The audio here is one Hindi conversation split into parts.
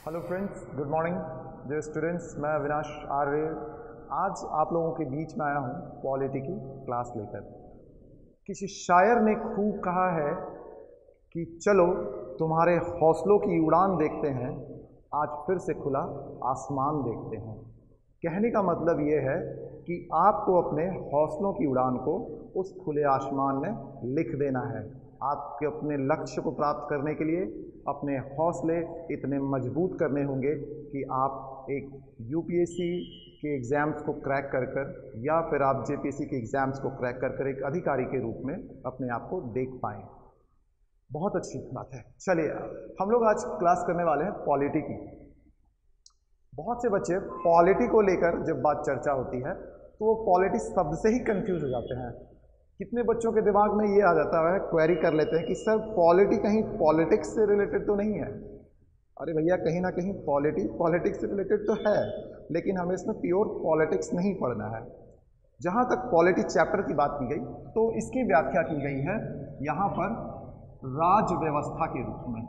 Hello friends, good morning dear students. मैं अविनाश आर्य आज आप लोगों के बीच में आया हूँ पॉलिटी की क्लास लेकर। किसी शायर ने खूब कहा है कि चलो तुम्हारे हौसलों की उड़ान देखते हैं, आज फिर से खुला आसमान देखते हैं। कहने का मतलब ये है कि आपको अपने हौसलों की उड़ान को उस खुले आसमान में लिख देना है। आपके अपने लक्ष्य को प्राप्त करने के लिए अपने हौसले इतने मजबूत करने होंगे कि आप एक यूपीएससी के एग्ज़ाम्स को क्रैक कर कर या फिर आप जेपीएससी के एग्ज़ाम्स को क्रैक कर कर एक अधिकारी के रूप में अपने आप को देख पाएँ। बहुत अच्छी बात है। चलिए, हम लोग आज क्लास करने वाले हैं पॉलिटी की। बहुत से बच्चे पॉलिटी को लेकर जब बात चर्चा होती है तो वो पॉलिटी शब्द से ही कंफ्यूज हो जाते हैं। कितने बच्चों के दिमाग में ये आ जाता है, क्वेरी कर लेते हैं कि सर पॉलिटी कहीं पॉलिटिक्स से रिलेटेड तो नहीं है। अरे भैया, कहीं ना कहीं पॉलिटिक्स से रिलेटेड तो है, लेकिन हमें इसमें प्योर पॉलिटिक्स नहीं पढ़ना है। जहाँ तक पॉलिटी चैप्टर की बात की गई तो इसकी व्याख्या की गई है यहाँ पर राज व्यवस्था के रूप में।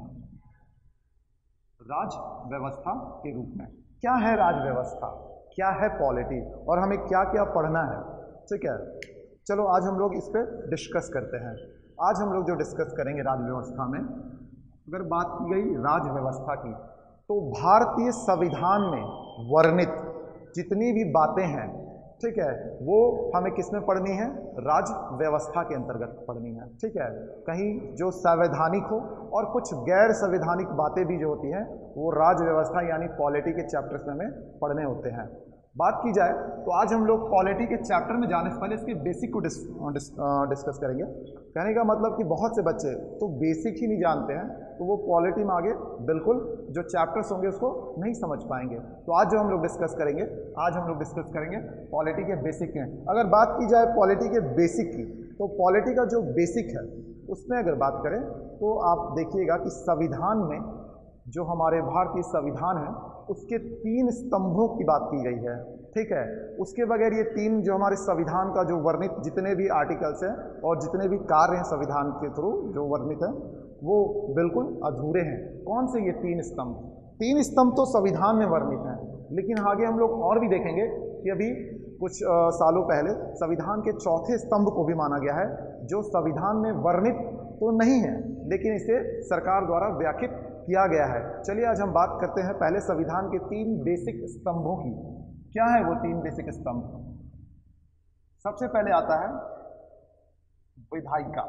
राज व्यवस्था के रूप में क्या है राज व्यवस्था, क्या है पॉलिटी और हमें क्या क्या पढ़ना है। ठीक है, चलो आज हम लोग इस पर डिस्कस करते हैं। आज हम लोग जो डिस्कस करेंगे राज व्यवस्था में, अगर बात की गई राज व्यवस्था की तो भारतीय संविधान में वर्णित जितनी भी बातें हैं, ठीक है, वो हमें किस में पढ़नी है? राज व्यवस्था के अंतर्गत पढ़नी है। ठीक है, कहीं जो संवैधानिक हो और कुछ गैर संवैधानिक बातें भी जो होती हैं वो राज व्यवस्था यानी पॉलिटी के चैप्टर्स में हमें पढ़ने होते हैं। बात की जाए तो आज हम लोग पॉलिटी के चैप्टर में जाने से पहले इसके बेसिक को डिस्कस करेंगे। कहने का मतलब कि बहुत से बच्चे तो बेसिक ही नहीं जानते हैं, तो वो पॉलिटी में आगे बिल्कुल जो चैप्टर्स होंगे उसको नहीं समझ पाएंगे। तो आज जो हम लोग डिस्कस करेंगे, पॉलिटी के बेसिक हैं। अगर बात की जाए पॉलिटी के बेसिक की तो पॉलिटी का जो बेसिक है उसमें अगर बात करें तो आप देखिएगा कि संविधान में जो हमारे भारतीय संविधान है उसके 3 स्तंभों की बात की गई है। ठीक है, उसके बगैर ये 3 जो हमारे संविधान का जो वर्णित जितने भी आर्टिकल्स हैं और जितने भी कार्य हैं संविधान के थ्रू जो वर्णित हैं वो बिल्कुल अधूरे हैं। कौन से ये 3 स्तंभ? 3 स्तंभ तो संविधान में वर्णित हैं, लेकिन आगे हम लोग और भी देखेंगे कि अभी कुछ सालों पहले संविधान के 4थे स्तंभ को भी माना गया है जो संविधान में वर्णित तो नहीं है लेकिन इसे सरकार द्वारा व्याख्यात किया गया है। चलिए आज हम बात करते हैं पहले संविधान के 3 बेसिक स्तंभों की। क्या है वो 3 बेसिक स्तंभ? सबसे पहले आता है विधायिका।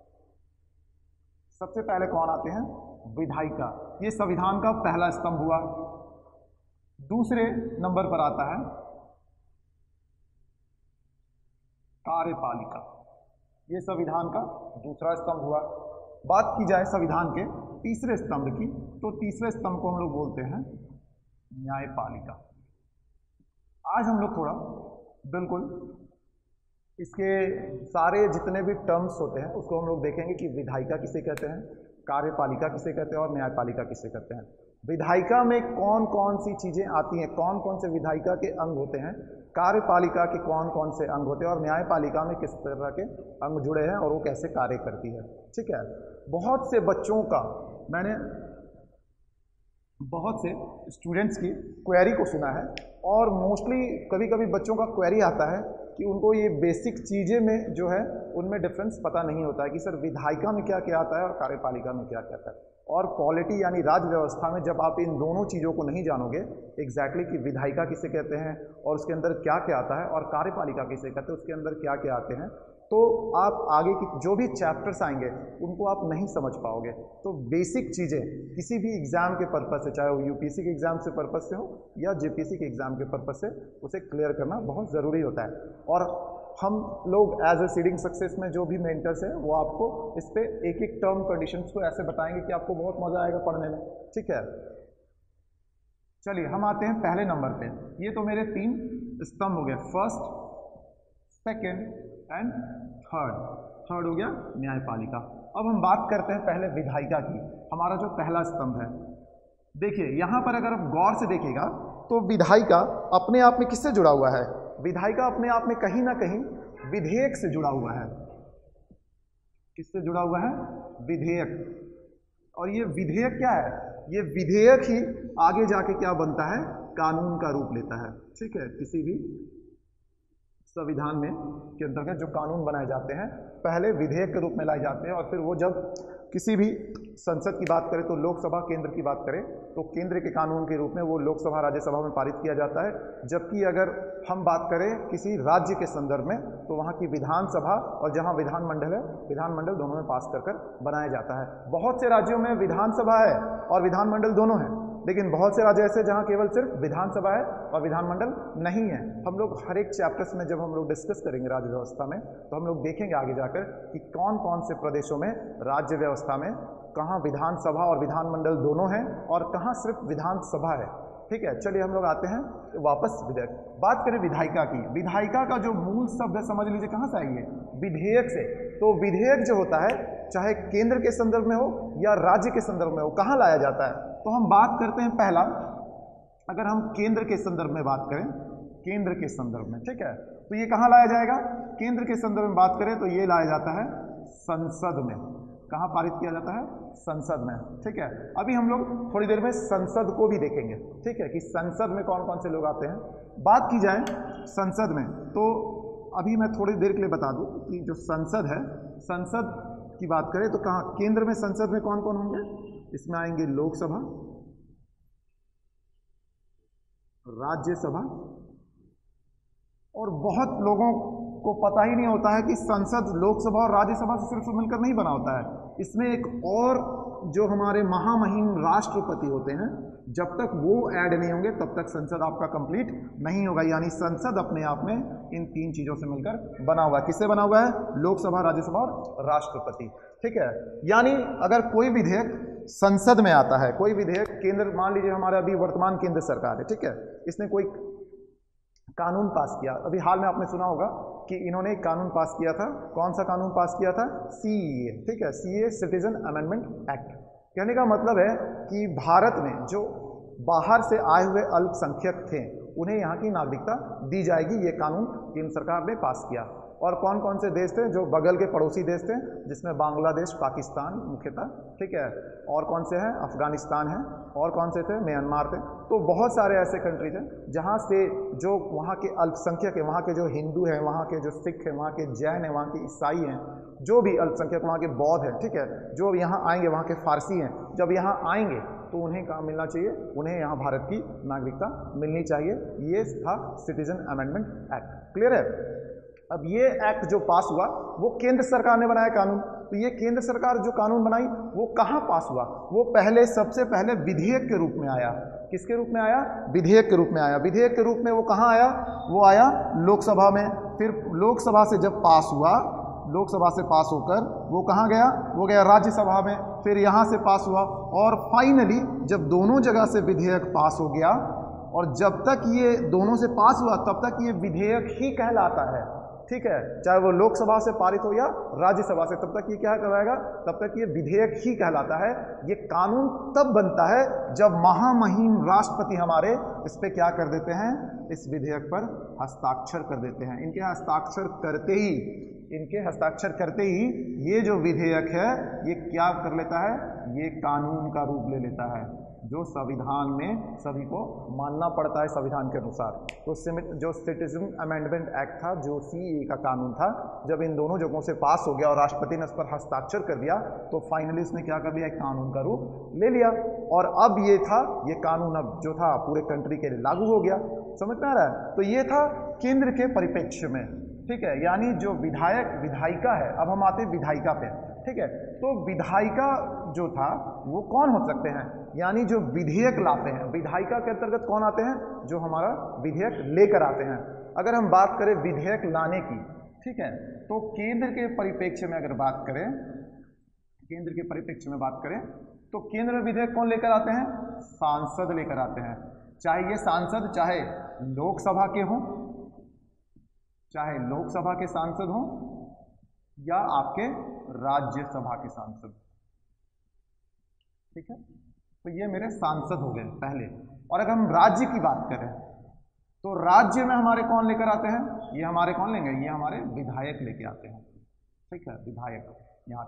सबसे पहले कौन आते हैं? विधायिका। ये संविधान का पहला स्तंभ हुआ। दूसरे नंबर पर आता है कार्यपालिका। ये संविधान का दूसरा स्तंभ हुआ। बात की जाए संविधान के तीसरे स्तंभ की तो तीसरे स्तंभ को हम लोग बोलते हैं न्यायपालिका। आज हम लोग थोड़ा बिल्कुल इसके सारे जितने भी टर्म्स होते हैं उसको हम लोग देखेंगे कि विधायिका किसे कहते हैं, कार्यपालिका किसे कहते हैं और न्यायपालिका किसे कहते हैं। विधायिका में कौन कौन सी चीज़ें आती हैं, कौन कौन से विधायिका के अंग होते हैं, कार्यपालिका के कौन कौन से अंग होते हैं और न्यायपालिका में किस तरह के अंग जुड़े हैं और वो कैसे कार्य करती है। ठीक है, बहुत से बच्चों का, मैंने बहुत से स्टूडेंट्स की क्वेरी को सुना है और मोस्टली कभी कभी बच्चों का क्वेरी आता है कि उनको ये बेसिक चीज़ें में जो है उनमें डिफरेंस पता नहीं होता है कि सर विधायिका में क्या क्या आता है और कार्यपालिका में क्या क्या आता है। और पॉलिटी यानी राज व्यवस्था में जब आप इन दोनों चीज़ों को नहीं जानोगे एग्जैक्टली कि विधायिका किसे कहते हैं और उसके अंदर क्या क्या आता है और कार्यपालिका किसे कहते हैं उसके अंदर क्या क्या आते हैं, तो आप आगे की जो भी चैप्टर्स आएंगे उनको आप नहीं समझ पाओगे। तो बेसिक चीज़ें किसी भी एग्ज़ाम के पर्पज़ से, चाहे वो यूपीएससी के एग्ज़ाम से पर्पज़ से हो या जेपीएससी के एग्ज़ाम के पर्पज़ से, उसे क्लियर करना बहुत ज़रूरी होता है। और हम लोग एज ए सीडिंग सक्सेस में जो भी मेंटर्स हैं वो आपको इस पर एक एक टर्म कंडीशंस को ऐसे बताएंगे कि आपको बहुत मज़ा आएगा पढ़ने में। ठीक है, चलिए हम आते हैं पहले नंबर पे। ये तो मेरे 3 स्तंभ हो गए, फर्स्ट, सेकेंड एंड थर्ड हो गया न्यायपालिका। अब हम बात करते हैं पहले विधायिका की, हमारा जो पहला स्तंभ है। देखिए यहाँ पर अगर आप गौर से देखिएगा तो विधायिका अपने आप में किससे जुड़ा हुआ है? विधायिका अपने आप में कहीं ना कहीं विधेयक से जुड़ा हुआ है। किससे जुड़ा हुआ है? विधेयक। और ये विधेयक क्या है? ये विधेयक ही आगे जाके क्या बनता है, कानून का रूप लेता है। ठीक है, किसी भी संविधान में के अंतर्गत जो कानून बनाए जाते हैं पहले विधेयक के रूप में लाए जाते हैं, और फिर वो जब किसी भी संसद की बात करें तो लोकसभा, केंद्र की बात करें तो केंद्र के कानून के रूप में वो लोकसभा राज्यसभा में पारित किया जाता है। जबकि अगर हम बात करें किसी राज्य के संदर्भ में तो वहाँ की विधानसभा और जहाँ विधानमंडल है, विधानमंडल दोनों में पास कर बनाया जाता है। बहुत से राज्यों में विधानसभा है और विधानमंडल दोनों है, लेकिन बहुत से राज्य ऐसे जहाँ केवल सिर्फ विधानसभा है और विधानमंडल नहीं है। हम लोग हर एक चैप्टर्स में जब हम लोग डिस्कस करेंगे राज्य व्यवस्था में तो हम लोग देखेंगे आगे जाकर कि कौन कौन से प्रदेशों में राज्य व्यवस्था में कहाँ विधानसभा और विधानमंडल दोनों हैं और कहाँ सिर्फ विधानसभा है। ठीक है, चलिए हम लोग आते हैं वापस विधेयक। बात करें विधायिका की। विधायिका का जो मूल शब्द है समझ लीजिए कहाँ से आई है, विधेयक से। तो विधेयक जो होता है चाहे केंद्र के संदर्भ में हो या राज्य के संदर्भ में हो, कहाँ लाया जाता है? तो हम बात करते हैं पहला, अगर हम केंद्र के संदर्भ में बात करें, केंद्र के संदर्भ में, ठीक है, तो ये कहाँ लाया जाएगा? केंद्र के संदर्भ में बात करें तो ये लाया जाता है संसद में। कहाँ पारित किया जाता है? संसद में। ठीक है, अभी हम लोग थोड़ी देर में संसद को भी देखेंगे। ठीक है, कि संसद में कौन कौन से लोग आते हैं। बात की जाए संसद में तो अभी मैं थोड़ी देर के लिए बता दूं कि जो संसद है, संसद की बात करें तो कहाँ, केंद्र में संसद में कौन कौन होंगे? इसमें आएंगे लोकसभा, राज्यसभा, और बहुत लोगों को पता ही नहीं होता है कि संसद लोकसभा और राज्यसभा से सिर्फ मिलकर नहीं बना होता है। इसमें एक और जो हमारे महामहिम राष्ट्रपति होते हैं, जब तक वो ऐड नहीं होंगे तब तक संसद आपका कंप्लीट नहीं होगा। यानी संसद अपने आप में इन तीन चीजों से मिलकर बना हुआ है। किससे बना हुआ है? लोकसभा, राज्यसभा और राष्ट्रपति। ठीक है, यानी अगर कोई विधेयक संसद में आता है, कोई विधेयक केंद्र, मान लीजिए हमारा अभी वर्तमान केंद्र सरकार है, ठीक है, इसने कोई कानून पास किया, अभी हाल में आपने सुना होगा कि इन्होंने एक कानून पास किया था। कौन सा कानून पास किया था? सीएए। ठीक है, सीएए सिटीजन अमेंडमेंट एक्ट। कहने का मतलब है कि भारत में जो बाहर से आए हुए अल्पसंख्यक थे उन्हें यहाँ की नागरिकता दी जाएगी, ये कानून केंद्र सरकार ने पास किया। और कौन कौन से देश थे? जो बगल के पड़ोसी देश थे, जिसमें बांग्लादेश, पाकिस्तान मुख्यतः, ठीक है, और कौन से हैं? अफगानिस्तान है, और कौन से थे? म्यांमार थे। तो बहुत सारे ऐसे कंट्री थे जहाँ से जो वहाँ के अल्पसंख्यक हैं, वहाँ के जो हिंदू हैं, वहाँ के जो सिख हैं, वहाँ के जैन हैं, वहाँ के ईसाई हैं, जो भी अल्पसंख्यक, वहाँ के बौद्ध हैं, ठीक है, जो यहाँ आएंगे, वहाँ के फारसी हैं, जब यहाँ आएंगे तो उन्हें कहाँ मिलना चाहिए? उन्हें यहाँ भारत की नागरिकता मिलनी चाहिए। ये था सिटीजन अमेंडमेंट एक्ट। क्लियर है? अब ये एक्ट जो पास हुआ वो केंद्र सरकार ने बनाया कानून। तो ये केंद्र सरकार जो कानून बनाई वो कहाँ पास हुआ? वो पहले, सबसे पहले विधेयक के रूप में आया। किसके रूप में आया? विधेयक के रूप में आया। विधेयक के रूप में वो कहाँ आया? वो आया लोकसभा में। फिर लोकसभा से जब पास हुआ, लोकसभा से पास होकर वो कहाँ गया? वो गया राज्यसभा में। फिर यहाँ से पास हुआ और फाइनली जब दोनों जगह से विधेयक पास हो गया, और जब तक ये दोनों से पास हुआ तब तक ये विधेयक ही कहलाता है। ठीक है, चाहे वो लोकसभा से पारित हो या राज्यसभा से, तब तक ये क्या कहलाएगा? तब तक ये विधेयक ही कहलाता है। ये कानून तब बनता है जब महामहिम राष्ट्रपति हमारे इस पे क्या कर देते हैं? इस विधेयक पर हस्ताक्षर कर देते हैं। इनके हस्ताक्षर करते ही ये जो विधेयक है ये क्या कर लेता है? ये कानून का रूप ले लेता है, जो संविधान में सभी को मानना पड़ता है संविधान के अनुसार। तो जो सिटीजन अमेंडमेंट एक्ट था, जो सीएए का कानून था, जब इन दोनों जगहों से पास हो गया और राष्ट्रपति ने इस पर हस्ताक्षर कर दिया तो फाइनली इसने क्या कर लिया? एक कानून का रूप ले लिया। और अब ये कानून अब जो था पूरे कंट्री के लिए लागू हो गया। समझ में आ रहा है? तो ये था केंद्र के परिप्रेक्ष्य में। ठीक है, यानी जो विधायक, विधायिका है। अब हम आते हैं विधायिका पे। ठीक है, तो विधायिका जो था वो कौन हो सकते हैं? यानी जो विधेयक लाते हैं। विधायिका के अंतर्गत कौन आते हैं? जो हमारा विधेयक लेकर आते हैं। अगर हम बात करें विधेयक लाने की, ठीक है, तो केंद्र के परिप्रेक्ष्य में अगर बात करें, केंद्र के परिप्रेक्ष्य में बात करें तो केंद्र में विधेयक कौन लेकर आते हैं? सांसद लेकर आते हैं। चाहे ये सांसद चाहे लोकसभा के हों, चाहे लोकसभा के सांसद हों या आपके राज्यसभा के सांसद। ठीक है, तो ये मेरे सांसद हो गए पहले। और अगर हम राज्य की बात करें तो राज्य में हमारे कौन लेकर आते हैं? ये हमारे कौन लेंगे? ये हमारे विधायक लेके आते हैं। ठीक है, विधायक यहाँ के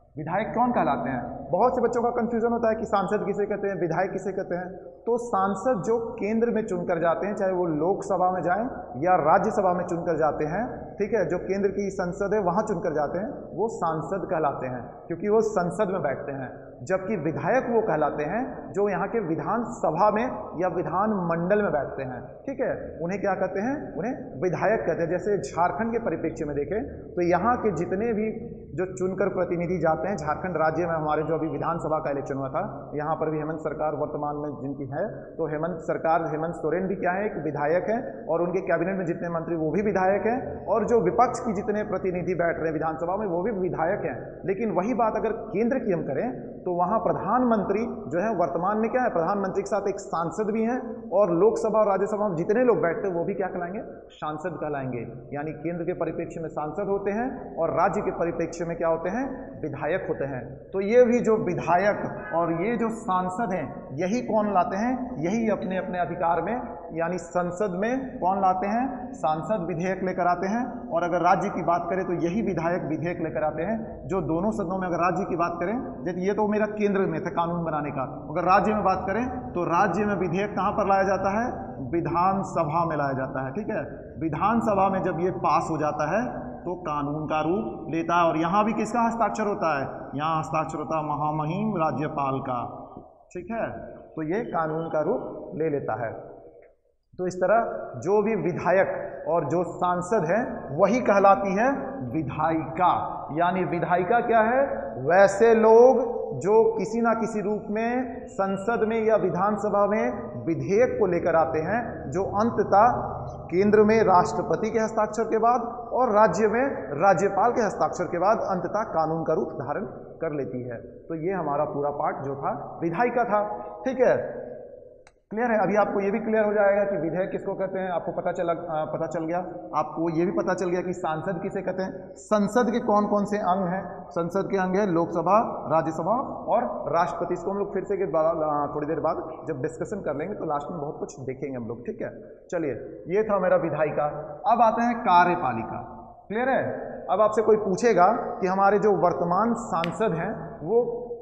विधायक कौन कहलाते हैं? बहुत से बच्चों का कंफ्यूजन होता है कि सांसद किसे कहते हैं, विधायक किसे कहते हैं। तो सांसद जो केंद्र में चुनकर जाते हैं, चाहे वो लोकसभा में जाएं या राज्यसभा में चुनकर जाते हैं, ठीक है, जो केंद्र की संसद है वहां चुनकर जाते हैं, वो सांसद कहलाते हैं क्योंकि वो संसद में बैठते हैं। जबकि विधायक वो कहलाते हैं जो यहाँ के विधानसभा में या विधान मंडल में बैठते हैं, ठीक है, उन्हें क्या कहते हैं? उन्हें विधायक कहते हैं। जैसे झारखंड के परिप्रेक्ष्य में देखें तो यहाँ के जितने भी जो चुनकर प्रतिनिधि जाते हैं, झारखंड राज्य में हमारे जो अभी विधानसभा का इलेक्शन हुआ था, यहाँ पर भी हेमंत सरकार वर्तमान में जिनकी है, तो हेमंत सरकार, हेमंत सोरेन भी क्या है, एक विधायक है, और उनके कैबिनेट में जितने मंत्री वो भी विधायक हैं, और जो विपक्ष की जितने प्रतिनिधि बैठ रहे हैं विधानसभा में वो भी विधायक हैं। लेकिन वही बात अगर केंद्र की हम करें तो वहाँ प्रधानमंत्री जो है वर्तमान में क्या है, प्रधानमंत्री के साथ एक सांसद भी हैं, और लोकसभा और राज्यसभा में जितने लोग बैठते हैं वो भी क्या कहलाएंगे? सांसद कहलाएंगे। यानी केंद्र के परिप्रेक्ष्य में सांसद होते हैं और राज्य के परिप्रेक्ष्य में क्या होते हैं? विधायक होते हैं। तो ये भी जो विधायक और ये जो सांसद हैं, यही कौन लाते हैं? यही अपने अपने अधिकार में, यानी संसद में कौन लाते हैं? सांसद विधेयक लेकर आते हैं। और अगर राज्य की बात करें तो यही विधायक विधेयक लेकर आते हैं, जो दोनों सदनों में, अगर राज्य की बात करें, जैसे ये तो मेरा केंद्र में था कानून बनाने का, अगर राज्य में बात करें तो राज्य में विधेयक कहाँ पर लाया जाता है? विधानसभा में लाया जाता है, ठीक है। विधानसभा में जब ये पास हो जाता है तो कानून का रूप लेता है। और यहाँ भी किसका हस्ताक्षर होता है? यहाँ हस्ताक्षर होता है महामहिम राज्यपाल का, ठीक है। तो ये कानून का रूप ले लेता है। तो इस तरह जो भी विधायक और जो सांसद है वही कहलाती है विधायिका। यानी विधायिका क्या है? वैसे लोग जो किसी ना किसी रूप में संसद में या विधानसभा में विधेयक को लेकर आते हैं, जो अंततः केंद्र में राष्ट्रपति के हस्ताक्षर के बाद और राज्य में राज्यपाल के हस्ताक्षर के बाद अंततः कानून का रूप धारण कर लेती है। तो ये हमारा पूरा पार्ट जो था विधायिका था, ठीक है। क्लियर है? अभी आपको ये भी क्लियर हो जाएगा कि विधेयक किसको कहते हैं, आपको पता चल गया। आपको ये भी पता चल गया कि सांसद किसे कहते हैं, संसद के कौन कौन से अंग हैं। संसद के अंग है लोकसभा, राज्यसभा और राष्ट्रपति। इसको हम लोग फिर से थोड़ी देर बाद जब डिस्कशन कर लेंगे तो लास्ट में बहुत कुछ देखेंगे हम लोग, ठीक है। चलिए, ये था मेरा विधायिका। अब आते हैं कार्यपालिका। क्लियर है? अब आपसे कोई पूछेगा कि हमारे जो वर्तमान सांसद हैं वो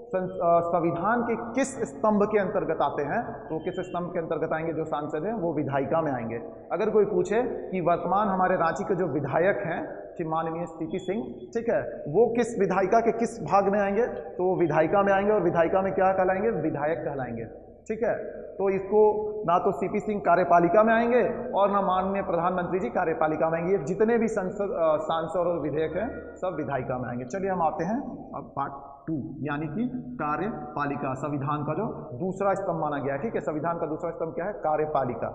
संविधान के किस स्तंभ के अंतर्गत आते हैं, तो किस स्तंभ के अंतर्गत आएंगे जो सांसद हैं? वो विधायिका में आएंगे। अगर कोई पूछे कि वर्तमान हमारे रांची के जो विधायक हैं माननीय सीपी सिंह, ठीक है, वो किस विधायिका के किस भाग में आएंगे, तो वो विधायिका में आएंगे। और विधायिका में क्या कहलाएंगे? विधायक कहलाएंगे, ठीक है। तो इसको ना तो सीपी सिंह कार्यपालिका में आएंगे और ना माननीय प्रधानमंत्री जी कार्यपालिका में आएंगे। जितने भी सांसद और विधेयक हैं सब विधायिका में आएंगे। चलिए हम आते हैं अब पार्ट 2, यानी कि कार्यपालिका। संविधान का जो दूसरा स्तंभ माना गया है, ठीक है। संविधान का दूसरा स्तंभ क्या है? कार्यपालिका।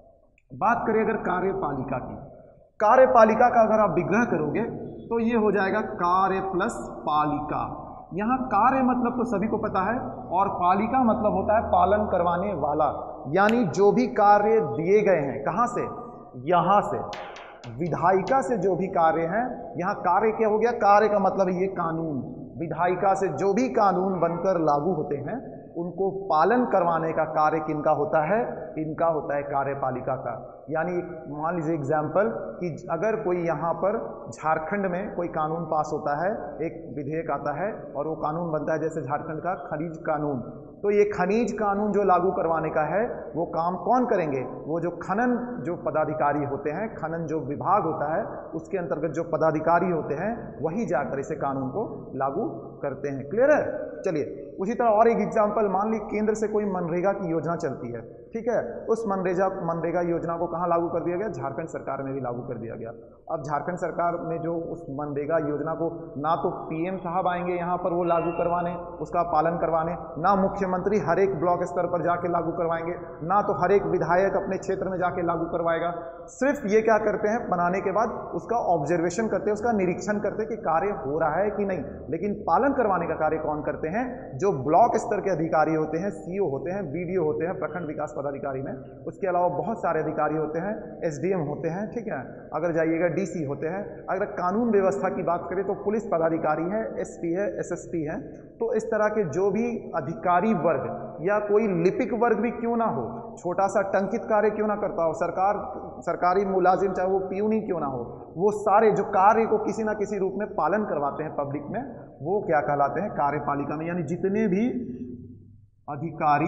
बात करें अगर कार्यपालिका की, कार्यपालिका का अगर आप विग्रह करोगे तो ये हो जाएगा कार्य प्लस पालिका। यहाँ कार्य मतलब तो सभी को पता है, और पालिका मतलब होता है पालन करवाने वाला। यानी जो भी कार्य दिए गए हैं, कहाँ से? यहाँ से, विधायिका से जो भी कार्य हैं, यहाँ कार्य क्या हो गया? कार्य का मतलब ये कानून। विधायिका से जो भी कानून बनकर लागू होते हैं उनको पालन करवाने का कार्य किनका होता है? इनका होता है, कार्यपालिका का। यानी मान लीजिए एग्जाम्पल कि अगर कोई यहाँ पर झारखंड में कोई कानून पास होता है, एक विधेयक आता है और वो कानून बनता है, जैसे झारखंड का खनिज कानून, तो ये खनिज कानून जो लागू करवाने का है वो काम कौन करेंगे? वो जो खनन जो पदाधिकारी होते हैं, खनन जो विभाग होता है उसके अंतर्गत जो पदाधिकारी होते हैं वही जाकर इसे कानून को लागू करते हैं। क्लियर है? चलिए, उसी तरह और एक एग्जाम्पल, मान ली केंद्र से कोई मनरेगा की योजना चलती है, ठीक है। उस मनरेगा योजना को कहाँ लागू कर दिया गया? झारखंड सरकार में भी लागू कर दिया गया। अब झारखंड सरकार में जो उस मनरेगा योजना को ना तो पीएम साहब आएंगे यहाँ पर वो लागू करवाने, उसका पालन करवाने, ना मुख्यमंत्री हर एक ब्लॉक स्तर पर जाके लागू करवाएंगे, ना तो हर एक विधायक अपने क्षेत्र में जाके लागू करवाएगा। सिर्फ ये क्या करते हैं, बनाने के बाद उसका ऑब्जर्वेशन करते हैं, उसका निरीक्षण करते हैं कि कार्य हो रहा है कि नहीं। लेकिन पालन करवाने का कार्य कौन करते हैं? जो ब्लॉक स्तर के अधिकारी होते हैं, सीओ होते हैं, बीडीओ होते हैं, प्रखंड विकास पदाधिकारी में। उसके अलावा बहुत सारे अधिकारी होते हैं, एसडीएम होते हैं, ठीक है। अगर जाइएगा डीसी होते हैं। अगर कानून व्यवस्था की बात करें तो पुलिस पदाधिकारी है, एसपी है, एसएसपी है। तो इस तरह के जो भी अधिकारी वर्ग या कोई लिपिक वर्ग भी क्यों ना हो, छोटा सा टंकित कार्य क्यों ना करता हो, सरकारी मुलाजिम चाहे वो पियून ही क्यों ना हो, वो सारे जो कार्य को किसी ना किसी रूप में पालन करवाते हैं पब्लिक में, वो क्या कहलाते हैं, कार्यपालिका में। यानी जितने भी अधिकारी,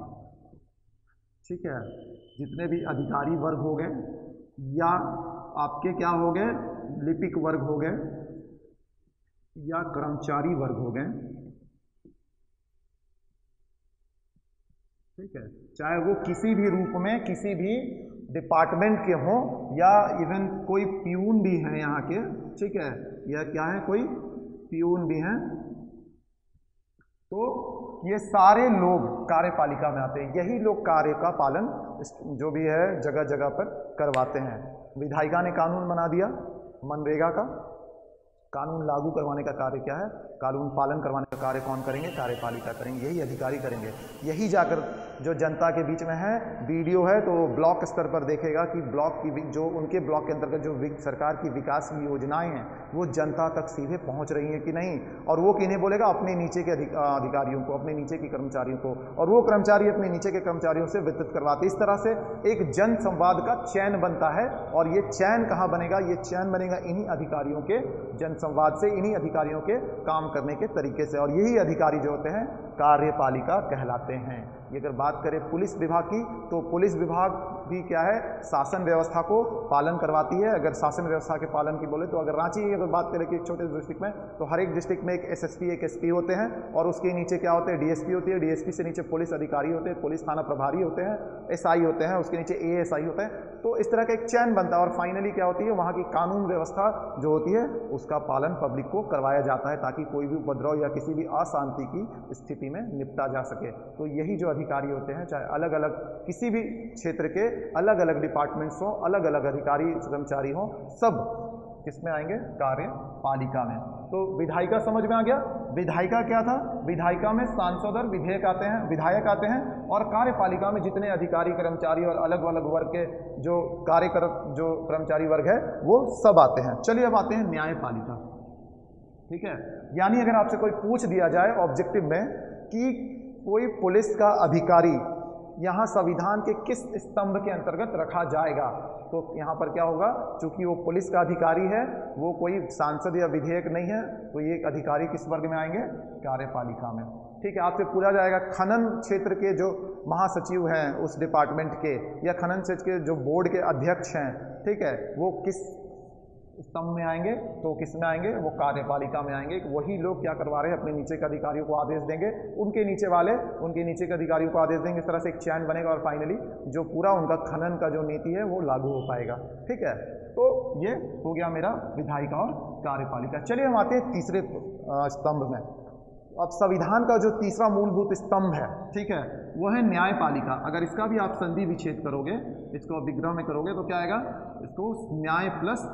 ठीक है, जितने भी अधिकारी वर्ग हो गए या आपके क्या हो गए, लिपिक वर्ग हो गए या कर्मचारी वर्ग हो गए, ठीक है, चाहे वो किसी भी रूप में किसी भी डिपार्टमेंट के हों या इवन कोई पियून भी हैं यहाँ के, ठीक है, या क्या है, कोई पियून भी हैं, तो ये सारे लोग कार्यपालिका में आते हैं। यही लोग कार्य का पालन जो भी है जगह जगह पर करवाते हैं। विधायिका ने कानून बना दिया, मनरेगा का कानून लागू करवाने का कार्य क्या है, कानून पालन करवाने का कार्य कौन करेंगे, कार्यपालिका करेंगे, यही अधिकारी करेंगे। यही जाकर जो जनता के बीच में है, वीडियो है तो ब्लॉक स्तर पर देखेगा कि ब्लॉक की जो उनके ब्लॉक के अंतर्गत जो सरकार की विकास की योजनाएं हैं वो जनता तक सीधे पहुंच रही हैं कि नहीं, और वो किन्हें बोलेगा, अपने नीचे के अधिकारियों को, अपने नीचे के कर्मचारियों को, और वो कर्मचारी अपने नीचे के कर्मचारियों से वितरित करवाते। इस तरह से एक जन संवाद का चैन बनता है, और ये चैन कहाँ बनेगा, ये चैन बनेगा इन्हीं अधिकारियों के जन संवाद से, इन्हीं अधिकारियों के काम करने के तरीके से, और यही अधिकारी जो होते हैं कार्यपालिका कहलाते हैं। ये अगर बात करें पुलिस विभाग की, तो पुलिस विभाग भी क्या है, शासन व्यवस्था को पालन करवाती है। अगर शासन व्यवस्था के पालन की बोले तो अगर रांची की अगर बात करें कि एक छोटे डिस्ट्रिक्ट में, तो हर एक डिस्ट्रिक्ट में एक एसएसपी एक एसपी होते हैं, और उसके नीचे क्या होते हैं, डीएसपी होती है, डीएसपी से नीचे पुलिस अधिकारी होते हैं, पुलिस थाना प्रभारी होते हैं, एसआई होते हैं, उसके नीचे एएसआई होते हैं। तो इस तरह का एक चैन बनता है, और फाइनली क्या होती है, वहाँ की कानून व्यवस्था जो होती है उसका पालन पब्लिक को करवाया जाता है, ताकि कोई भी उपद्रव या किसी भी अशांति की स्थिति में निपटा जा सके। तो यही जो अधिकारी होते हैं, चाहे अलग अलग किसी भी क्षेत्र के अलग अलग डिपार्टमेंट्स हों, अलग अलग अधिकारी कर्मचारी हों, सब किसमें आएंगे, कार्यपालिका में। तो विधायिका समझ में आ गया। विधायिका क्या था, विधायिका में सांसद और विधेयक आते हैं, विधायक आते हैं, और कार्यपालिका में जितने अधिकारी कर्मचारी और अलग अलग वर्ग के जो जो कर्मचारी वर्ग है वो सब आते हैं। चलिए अब आते हैं न्यायपालिका, ठीक है। यानी अगर आपसे कोई पूछ दिया जाए ऑब्जेक्टिव में कि कोई पुलिस का अधिकारी यहाँ संविधान के किस स्तंभ के अंतर्गत रखा जाएगा, तो यहाँ पर क्या होगा, चूंकि वो पुलिस का अधिकारी है, वो कोई सांसद या विधेयक नहीं है, तो ये अधिकारी किस वर्ग में आएंगे, कार्यपालिका में, ठीक है। आपसे पूछा जाएगा खनन क्षेत्र के जो महासचिव हैं उस डिपार्टमेंट के, या खनन क्षेत्र के जो बोर्ड के अध्यक्ष हैं, ठीक है, वो किस स्तंभ में आएंगे, तो किस में आएंगे, वो कार्यपालिका में आएंगे। वही लोग क्या करवा रहे हैं, अपने नीचे के अधिकारियों को आदेश देंगे, उनके नीचे वाले उनके नीचे के अधिकारियों को आदेश देंगे। इस तरह से एक चैन बनेगा, और फाइनली जो पूरा उनका खनन का जो नीति है वो लागू हो पाएगा, ठीक है। तो ये हो गया मेरा विधायिका और कार्यपालिका। चलिए हम आते हैं तीसरे स्तंभ में। अब संविधान का जो तीसरा मूलभूत स्तंभ है, ठीक है, वो है न्यायपालिका। अगर इसका भी आप संधि विच्छेद करोगे, इसको विग्रह में करोगे, तो क्या आएगा, इसको न्याय प्लस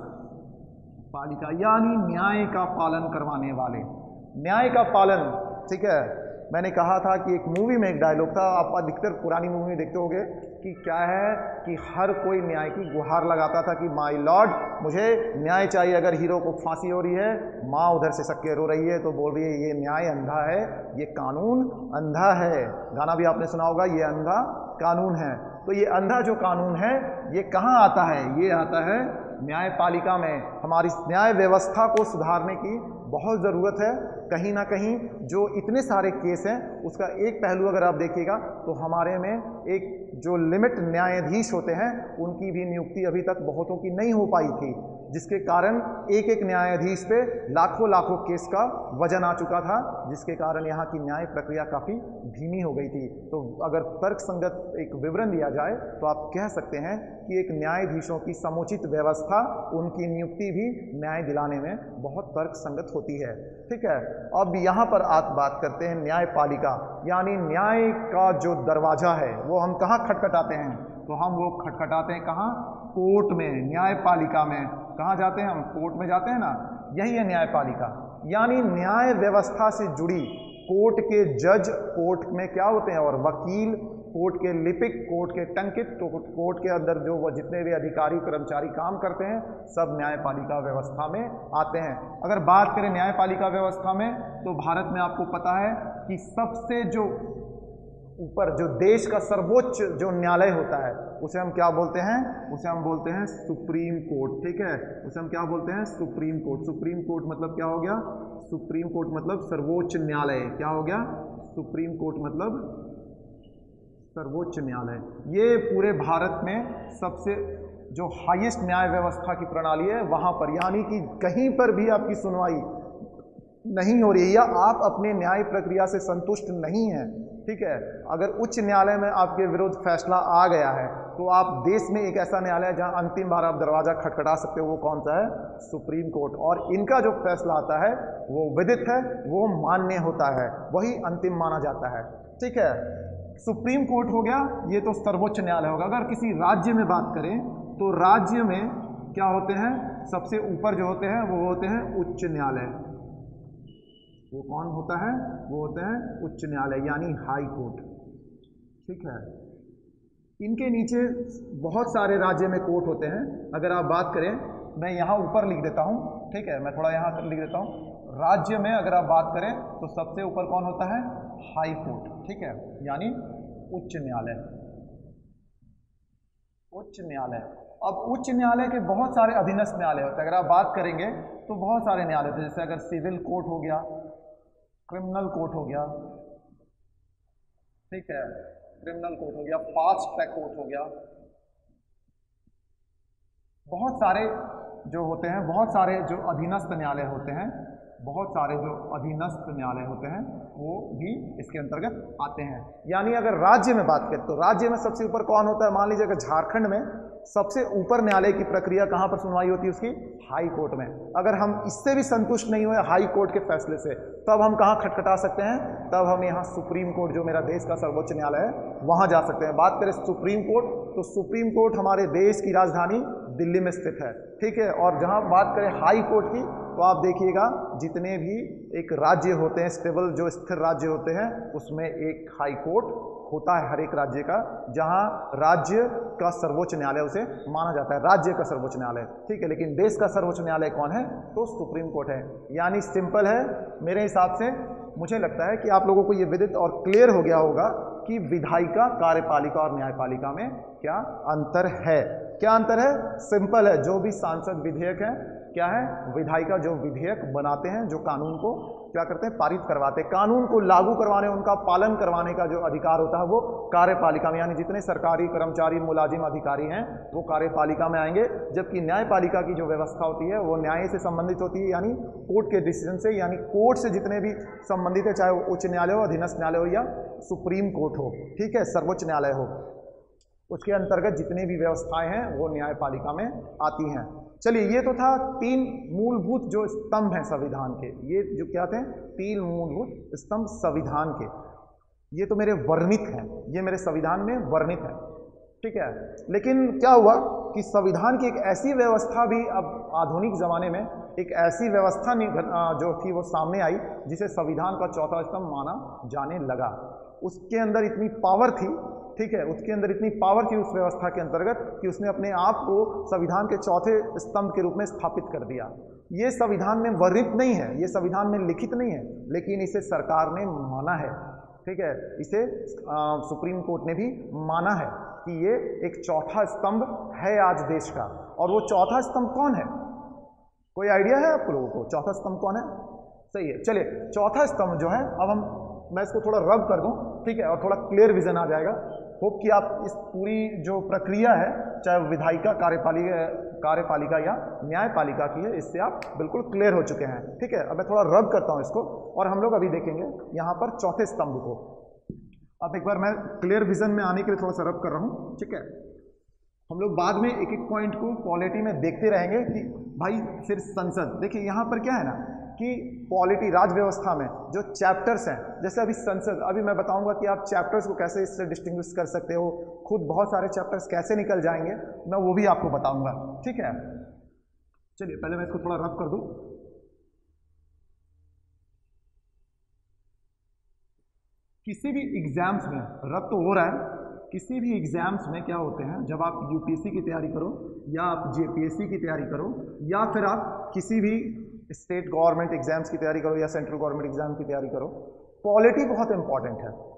पालिका, यानी न्याय का पालन करवाने वाले, न्याय का पालन, ठीक है। मैंने कहा था कि एक मूवी में एक डायलॉग था, आप अधिकतर पुरानी मूवी में देखते होंगे कि क्या है कि हर कोई न्याय की गुहार लगाता था कि माय लॉर्ड मुझे न्याय चाहिए। अगर हीरो को फांसी हो रही है, माँ उधर से सक्के रो रही है, तो बोल रही है ये न्याय अंधा है, ये कानून अंधा है। गाना भी आपने सुना होगा, ये अंधा कानून है। तो ये अंधा जो कानून है ये कहाँ आता है, ये आता है न्यायपालिका में। हमारी न्याय व्यवस्था को सुधारने की बहुत ज़रूरत है। कहीं ना कहीं जो इतने सारे केस हैं उसका एक पहलू अगर आप देखिएगा तो हमारे में एक जो लिमिट न्यायाधीश होते हैं उनकी भी नियुक्ति अभी तक बहुतों की नहीं हो पाई थी, जिसके कारण एक एक न्यायाधीश पे लाखों लाखों केस का वजन आ चुका था, जिसके कारण यहाँ की न्याय प्रक्रिया काफ़ी धीमी हो गई थी। तो अगर तर्कसंगत एक विवरण दिया जाए तो आप कह सकते हैं कि एक न्यायाधीशों की समुचित व्यवस्था, उनकी नियुक्ति भी न्याय दिलाने में बहुत तर्कसंगत होती है, ठीक है। अब यहाँ पर आप बात करते हैं न्यायपालिका, यानी न्याय का जो दरवाज़ा है वो हम कहाँ खटखटाते हैं, तो हम वो खटखटाते हैं कहाँ, कोर्ट में। न्यायपालिका में कहाँ जाते हैं हम, कोर्ट में जाते हैं ना, यही है न्यायपालिका। यानी न्याय व्यवस्था से जुड़ी कोर्ट के जज कोर्ट में क्या होते हैं, और वकील, कोर्ट के लिपिक, कोर्ट के टंकित, तो कोर्ट के अंदर जो वो जितने भी अधिकारी कर्मचारी काम करते हैं सब न्यायपालिका व्यवस्था में आते हैं। अगर बात करें न्यायपालिका व्यवस्था में तो भारत में आपको पता है कि सबसे जो ऊपर जो देश का सर्वोच्च जो न्यायालय होता है उसे हम क्या बोलते हैं, उसे हम बोलते हैं सुप्रीम कोर्ट। ठीक है, उसे हम क्या बोलते हैं, सुप्रीम कोर्ट। सुप्रीम कोर्ट मतलब क्या हो गया, सुप्रीम कोर्ट मतलब सर्वोच्च न्यायालय। क्या हो गया, सुप्रीम कोर्ट मतलब सर्वोच्च न्यायालय। ये पूरे भारत में सबसे जो हाईएस्ट न्याय व्यवस्था की प्रणाली है वहां पर, यानी कि कहीं पर भी आपकी सुनवाई नहीं हो रही है या आप अपने न्याय प्रक्रिया से संतुष्ट नहीं हैं, ठीक है, अगर उच्च न्यायालय में आपके विरुद्ध फैसला आ गया है तो आप देश में एक ऐसा न्यायालय है जहां अंतिम बार आप दरवाजा खटखटा सकते हो, वो कौन सा है, सुप्रीम कोर्ट। और इनका जो फैसला आता है वो विदित है, वो मान्य होता है, वही अंतिम माना जाता है। ठीक है, सुप्रीम कोर्ट हो गया, ये तो सर्वोच्च न्यायालय होगा। अगर किसी राज्य में बात करें तो राज्य में क्या होते हैं, सबसे ऊपर जो होते हैं वो होते हैं उच्च न्यायालय। वो कौन होता है, वो होते हैं उच्च न्यायालय यानी हाई कोर्ट। ठीक है, इनके नीचे बहुत सारे राज्य में कोर्ट होते हैं। अगर आप बात करें, मैं यहाँ ऊपर लिख देता हूँ, ठीक है, मैं थोड़ा यहाँ लिख देता हूँ। राज्य में अगर आप बात करें तो सबसे ऊपर कौन होता है, हाई कोर्ट। ठीक है, यानी उच्च न्यायालय। उच्च न्यायालय। अब उच्च न्यायालय के बहुत सारे अधीनस्थ न्यायालय होते हैं। अगर आप बात करेंगे तो बहुत सारे न्यायालय होते हैं, जैसे अगर सिविल कोर्ट हो गया, क्रिमिनल कोर्ट हो गया, ठीक है, क्रिमिनल कोर्ट हो गया, फास्ट ट्रैक कोर्ट हो गया, बहुत सारे जो होते हैं, बहुत सारे जो अधीनस्थ न्यायालय होते हैं, बहुत सारे जो अधीनस्थ न्यायालय होते हैं वो भी इसके अंतर्गत आते हैं। यानी अगर राज्य में बात करें तो राज्य में सबसे ऊपर कौन होता है, मान लीजिए अगर झारखंड में सबसे ऊपर न्यायालय की प्रक्रिया कहां पर सुनवाई होती है, उसकी हाई कोर्ट में। अगर हम इससे भी संतुष्ट नहीं हुए हाई कोर्ट के फैसले से, तब हम कहां खटखटा सकते हैं, तब हम यहां सुप्रीम कोर्ट जो मेरा देश का सर्वोच्च न्यायालय है वहां जा सकते हैं। बात करें सुप्रीम कोर्ट तो सुप्रीम कोर्ट हमारे देश की राजधानी दिल्ली में स्थित है। ठीक है, और जहां बात करें हाई कोर्ट की तो आप देखिएगा जितने भी एक राज्य होते हैं, स्टेबल जो स्थिर राज्य होते हैं, उसमें एक हाई कोर्ट होता है हर एक राज्य का, जहां राज्य का सर्वोच्च न्यायालय उसे माना जाता है, राज्य का सर्वोच्च न्यायालय। ठीक है, लेकिन देश का सर्वोच्च न्यायालय कौन है, तो सुप्रीम कोर्ट है। यानी सिंपल है, मेरे हिसाब से मुझे लगता है कि आप लोगों को ये विदित और क्लियर हो गया होगा कि विधायिका, कार्यपालिका और न्यायपालिका में क्या अंतर है। क्या अंतर है, सिंपल है, जो भी सांसद विधेयक है क्या है, विधायिका जो विधेयक बनाते हैं, जो कानून को क्या करते हैं, पारित करवाते हैं, कानून को लागू करवाने, उनका पालन करवाने का जो अधिकार होता है वो कार्यपालिका में, यानी जितने सरकारी कर्मचारी, मुलाजिम, अधिकारी हैं वो कार्यपालिका में आएंगे। जबकि न्यायपालिका की जो व्यवस्था होती है वो न्याय से संबंधित होती है, यानी कोर्ट के डिसीजन से, यानी कोर्ट से जितने भी संबंधित है, चाहे वो उच्च न्यायालय हो, अधीनस्थ न्यायालय हो या सुप्रीम कोर्ट हो, ठीक है, सर्वोच्च न्यायालय हो, उसके अंतर्गत जितनी भी व्यवस्थाएं हैं वो न्यायपालिका में आती हैं। चलिए, ये तो था 3 मूलभूत जो स्तंभ हैं संविधान के। ये जो क्या थे, 3 मूलभूत स्तंभ संविधान के, ये तो मेरे वर्णित हैं, ये मेरे संविधान में वर्णित है। ठीक है, लेकिन क्या हुआ कि संविधान की एक ऐसी व्यवस्था भी अब आधुनिक ज़माने में एक ऐसी व्यवस्था जो थी वो सामने आई जिसे संविधान का चौथा स्तंभ माना जाने लगा। उसके अंदर इतनी पावर थी, ठीक है, उसके अंदर इतनी पावर थी उस व्यवस्था के अंतर्गत कि उसने अपने आप को संविधान के चौथे स्तंभ के रूप में स्थापित कर दिया। ये संविधान में वर्णित नहीं है, ये संविधान में लिखित नहीं है, लेकिन इसे सरकार ने माना है। ठीक है, इसे सुप्रीम कोर्ट ने भी माना है कि ये एक चौथा स्तंभ है आज देश का। और वो चौथा स्तंभ कौन है, कोई आइडिया है आप लोगों को, चौथा स्तंभ कौन है? सही है, चलिए चौथा स्तंभ जो है, अब मैं इसको थोड़ा रब कर दूं, ठीक है, और थोड़ा क्लियर विजन आ जाएगा। होप कि आप इस पूरी जो प्रक्रिया है, चाहे विधायिका, कार्यपालिका या न्यायपालिका की है, इससे आप बिल्कुल क्लियर हो चुके हैं। ठीक है, अब मैं थोड़ा रब करता हूं इसको और हम लोग अभी देखेंगे यहाँ पर चौथे स्तंभ को। अब एक बार मैं क्लियर विजन में आने के लिए थोड़ा सा रब कर रहा हूँ। ठीक है, हम लोग बाद में एक एक पॉइंट को पॉलिटी में देखते रहेंगे कि भाई फिर संसद, देखिए यहाँ पर क्या है ना कि पॉलिटी, राज व्यवस्था में जो चैप्टर्स हैं, जैसे अभी संसद, अभी मैं बताऊंगा कि आप चैप्टर्स को कैसे इससे डिस्टिंग्विश कर सकते हो, खुद बहुत सारे चैप्टर्स कैसे निकल जाएंगे, मैं वो भी आपको बताऊंगा। ठीक है, चलिए पहले मैं इसको थोड़ा रब कर दूं। किसी भी एग्जाम्स में, रब तो हो रहा है, किसी भी एग्जाम्स में क्या होते हैं, जब आप यूपीएससी की तैयारी करो या आप जेपीएससी की तैयारी करो या फिर आप किसी भी स्टेट गवर्नमेंट एग्जाम्स की तैयारी करो या सेंट्रल गवर्नमेंट एग्जाम की तैयारी करो, पॉलिटी बहुत इंपॉर्टेंट है।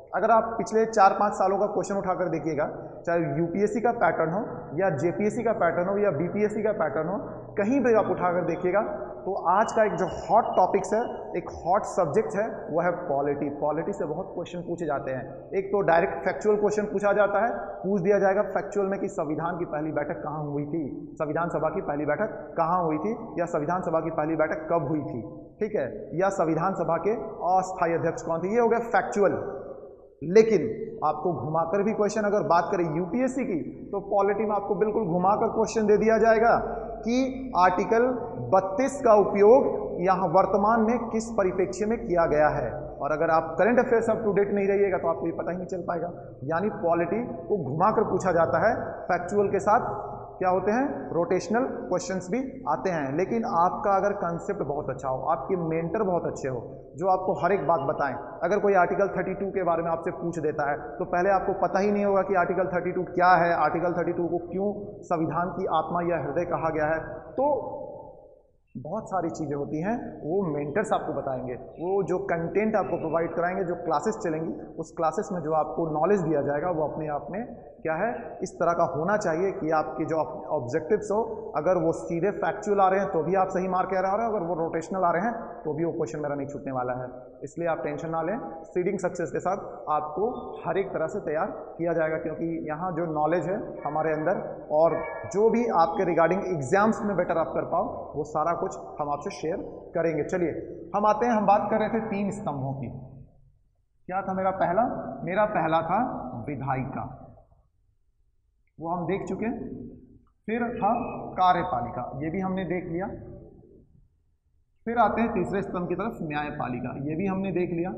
अगर आप पिछले 4-5 सालों का क्वेश्चन उठाकर देखिएगा, चाहे यूपीएससी का पैटर्न हो या जेपीएससी का पैटर्न हो या बीपीएससी का पैटर्न हो, कहीं भी आप उठाकर देखिएगा तो आज का एक जो हॉट टॉपिक्स है, एक हॉट सब्जेक्ट है, वो है पॉलिटी। पॉलिटी से बहुत क्वेश्चन पूछे जाते हैं। एक तो डायरेक्ट फैक्चुअल क्वेश्चन पूछा जाता है, पूछ दिया जाएगा फैक्चुअल में कि संविधान की पहली बैठक कहाँ हुई थी, संविधान सभा की पहली बैठक कहाँ हुई थी, या संविधान सभा की पहली बैठक कब हुई थी, ठीक है, या संविधान सभा के अस्थायी अध्यक्ष कौन थे। ये हो गया फैक्चुअल। लेकिन आपको घुमाकर भी क्वेश्चन अगर बात करें यूपीएससी की, तो पॉलिटी में आपको बिल्कुल घुमाकर क्वेश्चन दे दिया जाएगा कि आर्टिकल 32 का उपयोग यहाँ वर्तमान में किस परिप्रेक्ष्य में किया गया है। और अगर आप current affairs up to date नहीं रहिएगा तो आपको ये पता ही नहीं चल पाएगा। यानी पॉलिटी को घुमाकर पूछा जाता है, फैक्चुअल के साथ क्या होते हैं, रोटेशनल क्वेश्चंस भी आते हैं। लेकिन आपका अगर कंसेप्ट बहुत अच्छा हो, आपके मेंटर बहुत अच्छे हो, जो आपको हर एक बात बताएं। अगर कोई आर्टिकल 32 के बारे में आपसे पूछ देता है तो पहले आपको पता ही नहीं होगा कि आर्टिकल 32 क्या है, आर्टिकल 32 को क्यों संविधान की आत्मा या हृदय कहा गया है। तो बहुत सारी चीज़ें होती हैं, वो मेंटर्स आपको बताएंगे, वो जो कंटेंट आपको प्रोवाइड कराएंगे, जो क्लासेस चलेंगी, उस क्लासेस में जो आपको नॉलेज दिया जाएगा वो अपने आप में क्या है, इस तरह का होना चाहिए कि आपके जो ऑब्जेक्टिव्स हो, अगर वो सीधे फैक्चुअल आ रहे हैं तो भी आप सही मार्क कह रहे हो, अगर वो रोटेशनल आ रहे हैं तो भी वो क्वेश्चन मेरा नहीं छूटने वाला है। इसलिए आप टेंशन ना लें, सीडिंग सक्सेस के साथ आपको हर एक तरह से तैयार किया जाएगा, क्योंकि यहाँ जो नॉलेज है हमारे अंदर, और जो भी आपके रिगार्डिंग एग्जाम्स में बेटर आप कर पाओ, वो सारा कुछ हम आपसे शेयर करेंगे। चलिए हम आते हैं, हम बात कर रहे थे 3 स्तंभों की। क्या था मेरा पहला था विधायिका, वो हम देख चुके। फिर था कार्यपालिका, ये भी हमने देख लिया। फिर आते हैं तीसरे स्तंभ की तरफ, न्यायपालिका, ये भी हमने देख लिया।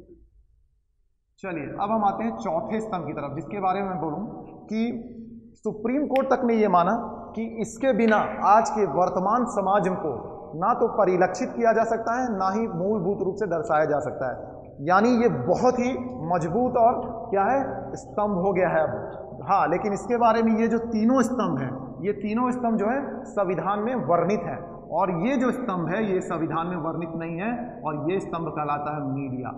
चलिए अब हम आते हैं चौथे स्तंभ की तरफ, जिसके बारे में मैं बोलूं कि सुप्रीम कोर्ट तक ने ये माना कि इसके बिना आज के वर्तमान समाज को ना तो परिलक्षित किया जा सकता है, ना ही मूलभूत रूप से दर्शाया जा सकता है। यानी ये बहुत ही मजबूत और क्या है, स्तंभ हो गया है अब। हाँ, लेकिन इसके बारे में ये जो तीनों स्तंभ हैं, ये तीनों स्तंभ जो है संविधान में वर्णित है, और ये जो स्तंभ है ये संविधान में वर्णित नहीं है, और ये स्तंभ कहलाता है मीडिया।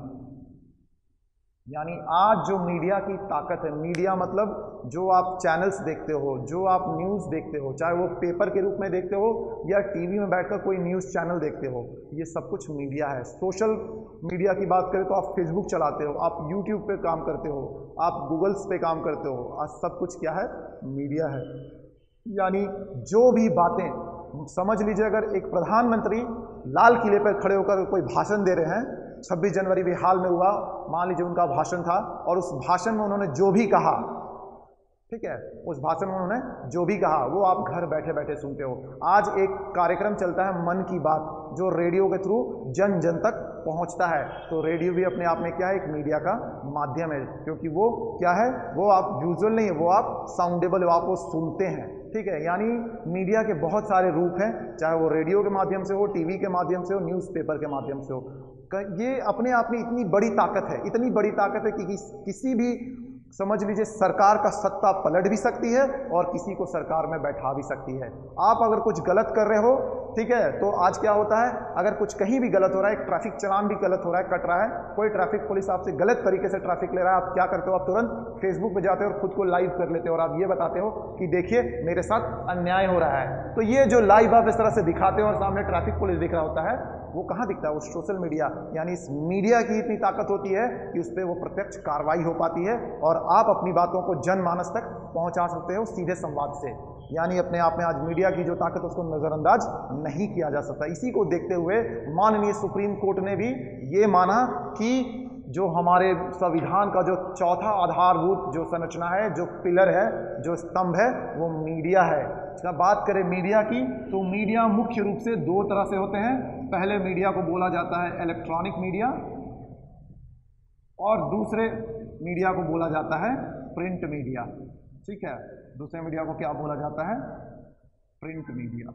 यानी आज जो मीडिया की ताकत है, मीडिया मतलब जो आप चैनल्स देखते हो, जो आप न्यूज़ देखते हो, चाहे वो पेपर के रूप में देखते हो या टीवी में बैठकर कोई न्यूज़ चैनल देखते हो, ये सब कुछ मीडिया है। सोशल मीडिया की बात करें तो आप फेसबुक चलाते हो, आप यूट्यूब पे काम करते हो, आप गूगल्स पे काम करते हो, आज सब कुछ क्या है, मीडिया है। यानी जो भी बातें, समझ लीजिए अगर एक प्रधानमंत्री लाल किले पर खड़े होकर कोई भाषण दे रहे हैं, 26 जनवरी भी हाल में हुआ, मान लीजिए उनका भाषण था, और उस भाषण में उन्होंने जो भी कहा, ठीक है, उस भाषण में उन्होंने जो भी कहा वो आप घर बैठे बैठे सुनते हो। आज एक कार्यक्रम चलता है मन की बात, जो रेडियो के थ्रू जन जन तक पहुंचता है, तो रेडियो भी अपने आप में क्या है, एक मीडिया का माध्यम है, क्योंकि वो क्या है, वो आप विजुअल नहीं है, वो आप साउंडेबल, आप वो सुनते हैं, ठीक है। यानी मीडिया के बहुत सारे रूप हैं, चाहे वो रेडियो के माध्यम से हो, टीवी के माध्यम से हो, न्यूज़पेपर के माध्यम से हो। ये अपने आप में इतनी बड़ी ताकत है, इतनी बड़ी ताकत है कि किसी भी, समझ लीजिए, सरकार का सत्ता पलट भी सकती है और किसी को सरकार में बैठा भी सकती है। आप अगर कुछ गलत कर रहे हो, ठीक है, तो आज क्या होता है, अगर कुछ कहीं भी गलत हो रहा है, एक ट्रैफिक चालान भी गलत हो रहा है, कट रहा है, कोई ट्रैफिक पुलिस आपसे गलत तरीके से ट्रैफिक ले रहा है, आप क्या करते हो, आप तुरंत फेसबुक पे जाते हो और खुद को लाइव कर लेते हो, और आप ये बताते हो कि देखिए मेरे साथ अन्याय हो रहा है। तो ये जो लाइव आप इस तरह से दिखाते हो और सामने ट्रैफिक पुलिस दिख रहा होता है, वो कहाँ दिखता है, वो सोशल मीडिया। यानी इस मीडिया की इतनी ताकत होती है कि उस पर वो प्रत्यक्ष कार्रवाई हो पाती है, और आप अपनी बातों को जनमानस तक पहुंचा सकते हो सीधे संवाद से। यानी अपने आप में आज मीडिया की जो ताकत, उसको नज़रअंदाज नहीं किया जा सकता। इसी को देखते हुए माननीय सुप्रीम कोर्ट ने भी ये माना कि जो हमारे संविधान का जो चौथा आधारभूत जो संरचना है, जो पिलर है, जो स्तंभ है, वो मीडिया है। जब बात करें मीडिया की, तो मीडिया मुख्य रूप से 2 तरह से होते हैं। पहले मीडिया को बोला जाता है इलेक्ट्रॉनिक मीडिया, और दूसरे मीडिया को बोला जाता है प्रिंट मीडिया, ठीक है। दूसरे मीडिया को क्या बोला जाता है, प्रिंट मीडिया,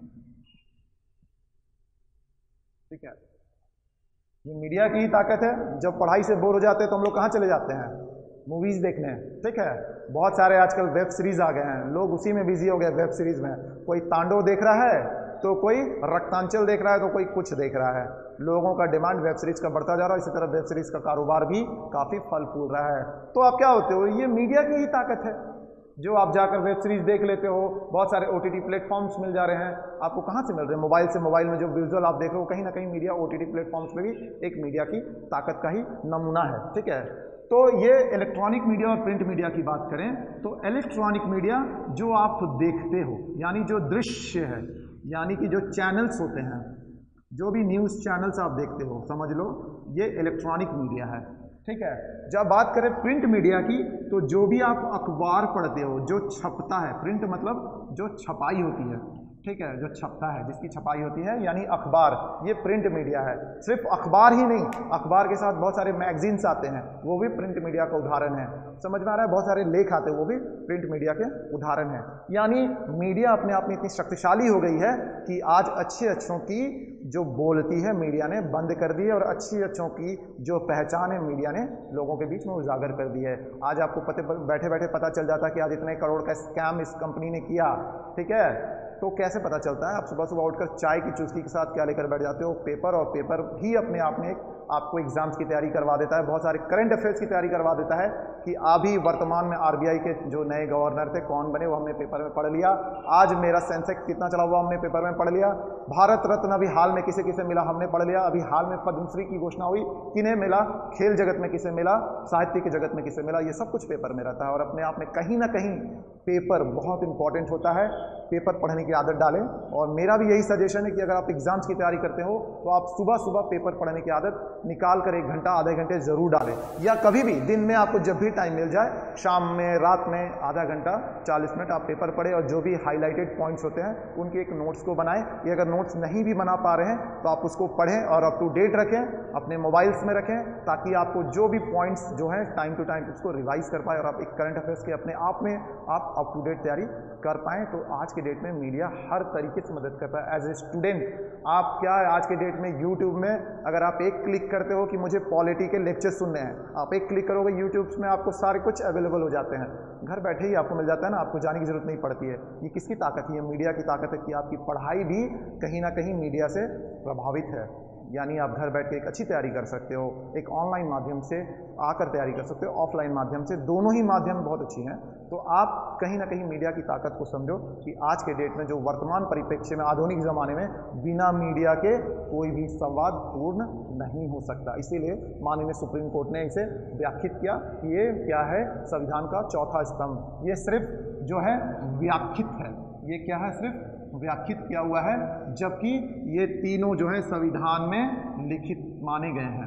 ठीक है। ये मीडिया की ही ताकत है। जब पढ़ाई से बोर हो जाते हैं तो हम लोग कहाँ चले जाते हैं, मूवीज़ देखने, ठीक है। बहुत सारे आजकल वेब सीरीज़ आ गए हैं, लोग उसी में बिजी हो गए, वेब सीरीज़ में। कोई तांडव देख रहा है, तो कोई रक्तांचल देख रहा है, तो कोई कुछ देख रहा है। लोगों का डिमांड वेब सीरीज का बढ़ता जा रहा है, इसी तरह वेब सीरीज का कारोबार भी काफ़ी फल फूल रहा है। तो आप क्या होते हो, ये मीडिया की ही ताकत है, जो आप जाकर वेब सीरीज देख लेते हो। बहुत सारे OTT प्लेटफॉर्म्स मिल जा रहे हैं आपको। कहाँ से मिल रहे हैं? मोबाइल से। मोबाइल में जो विजुअल आप देख रहे हो, कहीं ना कहीं मीडिया OTT प्लेटफॉर्म्स में भी एक मीडिया की ताकत का ही नमूना है, ठीक है। तो ये इलेक्ट्रॉनिक मीडिया और प्रिंट मीडिया की बात करें तो इलेक्ट्रॉनिक मीडिया जो आप देखते हो, यानी जो दृश्य है, यानी कि जो चैनल्स होते हैं, जो भी न्यूज़ चैनल्स आप देखते हो, समझ लो ये इलेक्ट्रॉनिक मीडिया है, ठीक है। जब बात करें प्रिंट मीडिया की, तो जो भी आप अखबार पढ़ते हो, जो छपता है, प्रिंट मतलब जो छपाई होती है, ठीक है, जो छपता है, जिसकी छपाई होती है, यानी अखबार, ये प्रिंट मीडिया है। सिर्फ अखबार ही नहीं, अखबार के साथ बहुत सारे मैगजीन्स आते हैं, वो भी प्रिंट मीडिया का उदाहरण है। समझ में आ रहा है? बहुत सारे लेख आते हैं, वो भी प्रिंट मीडिया के उदाहरण है। यानी मीडिया अपने आप में इतनी शक्तिशाली हो गई है कि आज अच्छे अच्छों की जो बोलती है मीडिया ने बंद कर दी है, और अच्छी अच्छों की जो पहचान है मीडिया ने लोगों के बीच में उजागर कर दी है। आज आपको बैठे बैठे पता चल जाता है कि आज इतने करोड़ का स्कैम इस कंपनी ने किया, ठीक है। तो कैसे पता चलता है? आप सुबह सुबह उठकर चाय की चुस्की के साथ क्या लेकर बैठ जाते हो? पेपर। और पेपर ही अपने आप में आपको एग्जाम्स की तैयारी करवा देता है, बहुत सारे करंट अफेयर्स की तैयारी करवा देता है कि अभी वर्तमान में RBI के जो नए गवर्नर थे कौन बने, वो हमने पेपर में पढ़ लिया। आज मेरा सेंसेक्स कितना चला हुआ हमने पेपर में पढ़ लिया। भारत रत्न अभी हाल में किसे किसे मिला हमने पढ़ लिया। अभी हाल में पद्मश्री की घोषणा हुई, किन्हें मिला, खेल जगत में किसे मिला, साहित्य के जगत में किसे मिला, ये सब कुछ पेपर में रहता है। और अपने आप में कहीं ना कहीं पेपर बहुत इंपॉर्टेंट होता है। पेपर पढ़ने की आदत डालें, और मेरा भी यही सजेशन है कि अगर आप एग्जाम्स की तैयारी करते हो तो आप सुबह सुबह पेपर पढ़ने की आदत निकाल कर 1 घंटा आधे घंटे जरूर डालें, या कभी भी दिन में आपको जब भी टाइम मिल जाए, शाम में, रात में आधा घंटा 40 मिनट आप पेपर पढ़ें, और जो भी हाईलाइटेड पॉइंट्स होते हैं उनके एक नोट्स को बनाएं। ये अगर नोट्स नहीं भी बना पा रहे हैं तो आप उसको पढ़ें और अप टू डेट रखें, अपने मोबाइल्स में रखें, ताकि आपको जो भी पॉइंट्स जो हैं टाइम टू टाइम उसको रिवाइज कर पाए, और आप एक करंट अफेयर्स के अपने आप में आप अप टू डेट तैयारी कर पाएँ। तो आज के डेट में मीडिया हर तरीके से मदद करता है। एज ए स्टूडेंट आप क्या है, आज के डेट में यूट्यूब में अगर आप एक क्लिक करते हो कि मुझे पॉलिटी के लेक्चर सुनने हैं, आप एक क्लिक करोगे यूट्यूब में आपको सारे कुछ अवेलेबल हो जाते हैं, घर बैठे ही आपको मिल जाता है ना, आपको जाने की जरूरत नहीं पड़ती है। ये किसकी ताकत है? ये मीडिया की ताकत है कि आपकी पढ़ाई भी कहीं ना कहीं मीडिया से प्रभावित है। यानी आप घर बैठ के एक अच्छी तैयारी कर सकते हो, एक ऑनलाइन माध्यम से आकर तैयारी कर सकते हो, ऑफलाइन माध्यम से, दोनों ही माध्यम बहुत अच्छी हैं। तो आप कहीं ना कहीं मीडिया की ताकत को समझो कि आज के डेट में जो वर्तमान परिप्रेक्ष्य में, आधुनिक ज़माने में बिना मीडिया के कोई भी संवाद पूर्ण नहीं हो सकता। इसीलिए माननीय सुप्रीम कोर्ट ने इसे व्याख्यात किया कि ये क्या है, संविधान का चौथा स्तंभ। ये सिर्फ जो है व्याख्यात है, ये क्या है, सिर्फ व्याख्यात किया हुआ है, जबकि ये तीनों जो है संविधान में लिखित माने गए हैं,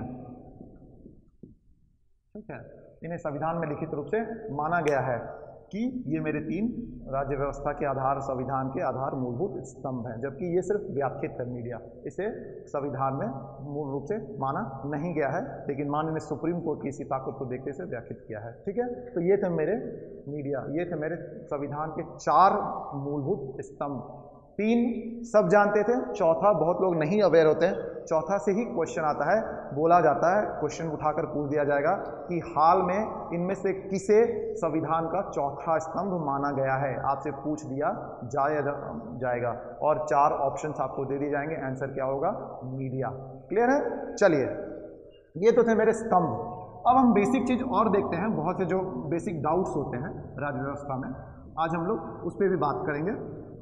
ठीक है। इन्हें संविधान में लिखित रूप से माना गया है कि ये मेरे 3 राज्य व्यवस्था के आधार, संविधान के आधार मूलभूत स्तंभ हैं, जबकि ये सिर्फ व्याख्यात है मीडिया, इसे संविधान में मूल रूप से माना नहीं गया है, लेकिन माननीय सुप्रीम कोर्ट की इसी ताकत को देखते से व्याख्यात किया है, ठीक है। तो ये थे मेरे मीडिया, ये थे मेरे संविधान के 4 मूलभूत स्तंभ। 3 सब जानते थे, चौथा बहुत लोग नहीं अवेयर होते हैं। चौथा से ही क्वेश्चन आता है, बोला जाता है, क्वेश्चन उठाकर पूछ दिया जाएगा कि हाल में इनमें से किसे संविधान का चौथा स्तंभ माना गया है, आपसे पूछ दिया जाएगा, और 4 ऑप्शंस आपको दे दिए जाएंगे, आंसर क्या होगा, मीडिया। क्लियर है? चलिए, ये तो थे मेरे स्तंभ। अब हम बेसिक चीज और देखते हैं, बहुत से जो बेसिक डाउट्स होते हैं राज्य व्यवस्था में, आज हम लोग उस पर भी बात करेंगे।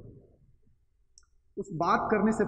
उस बात करने से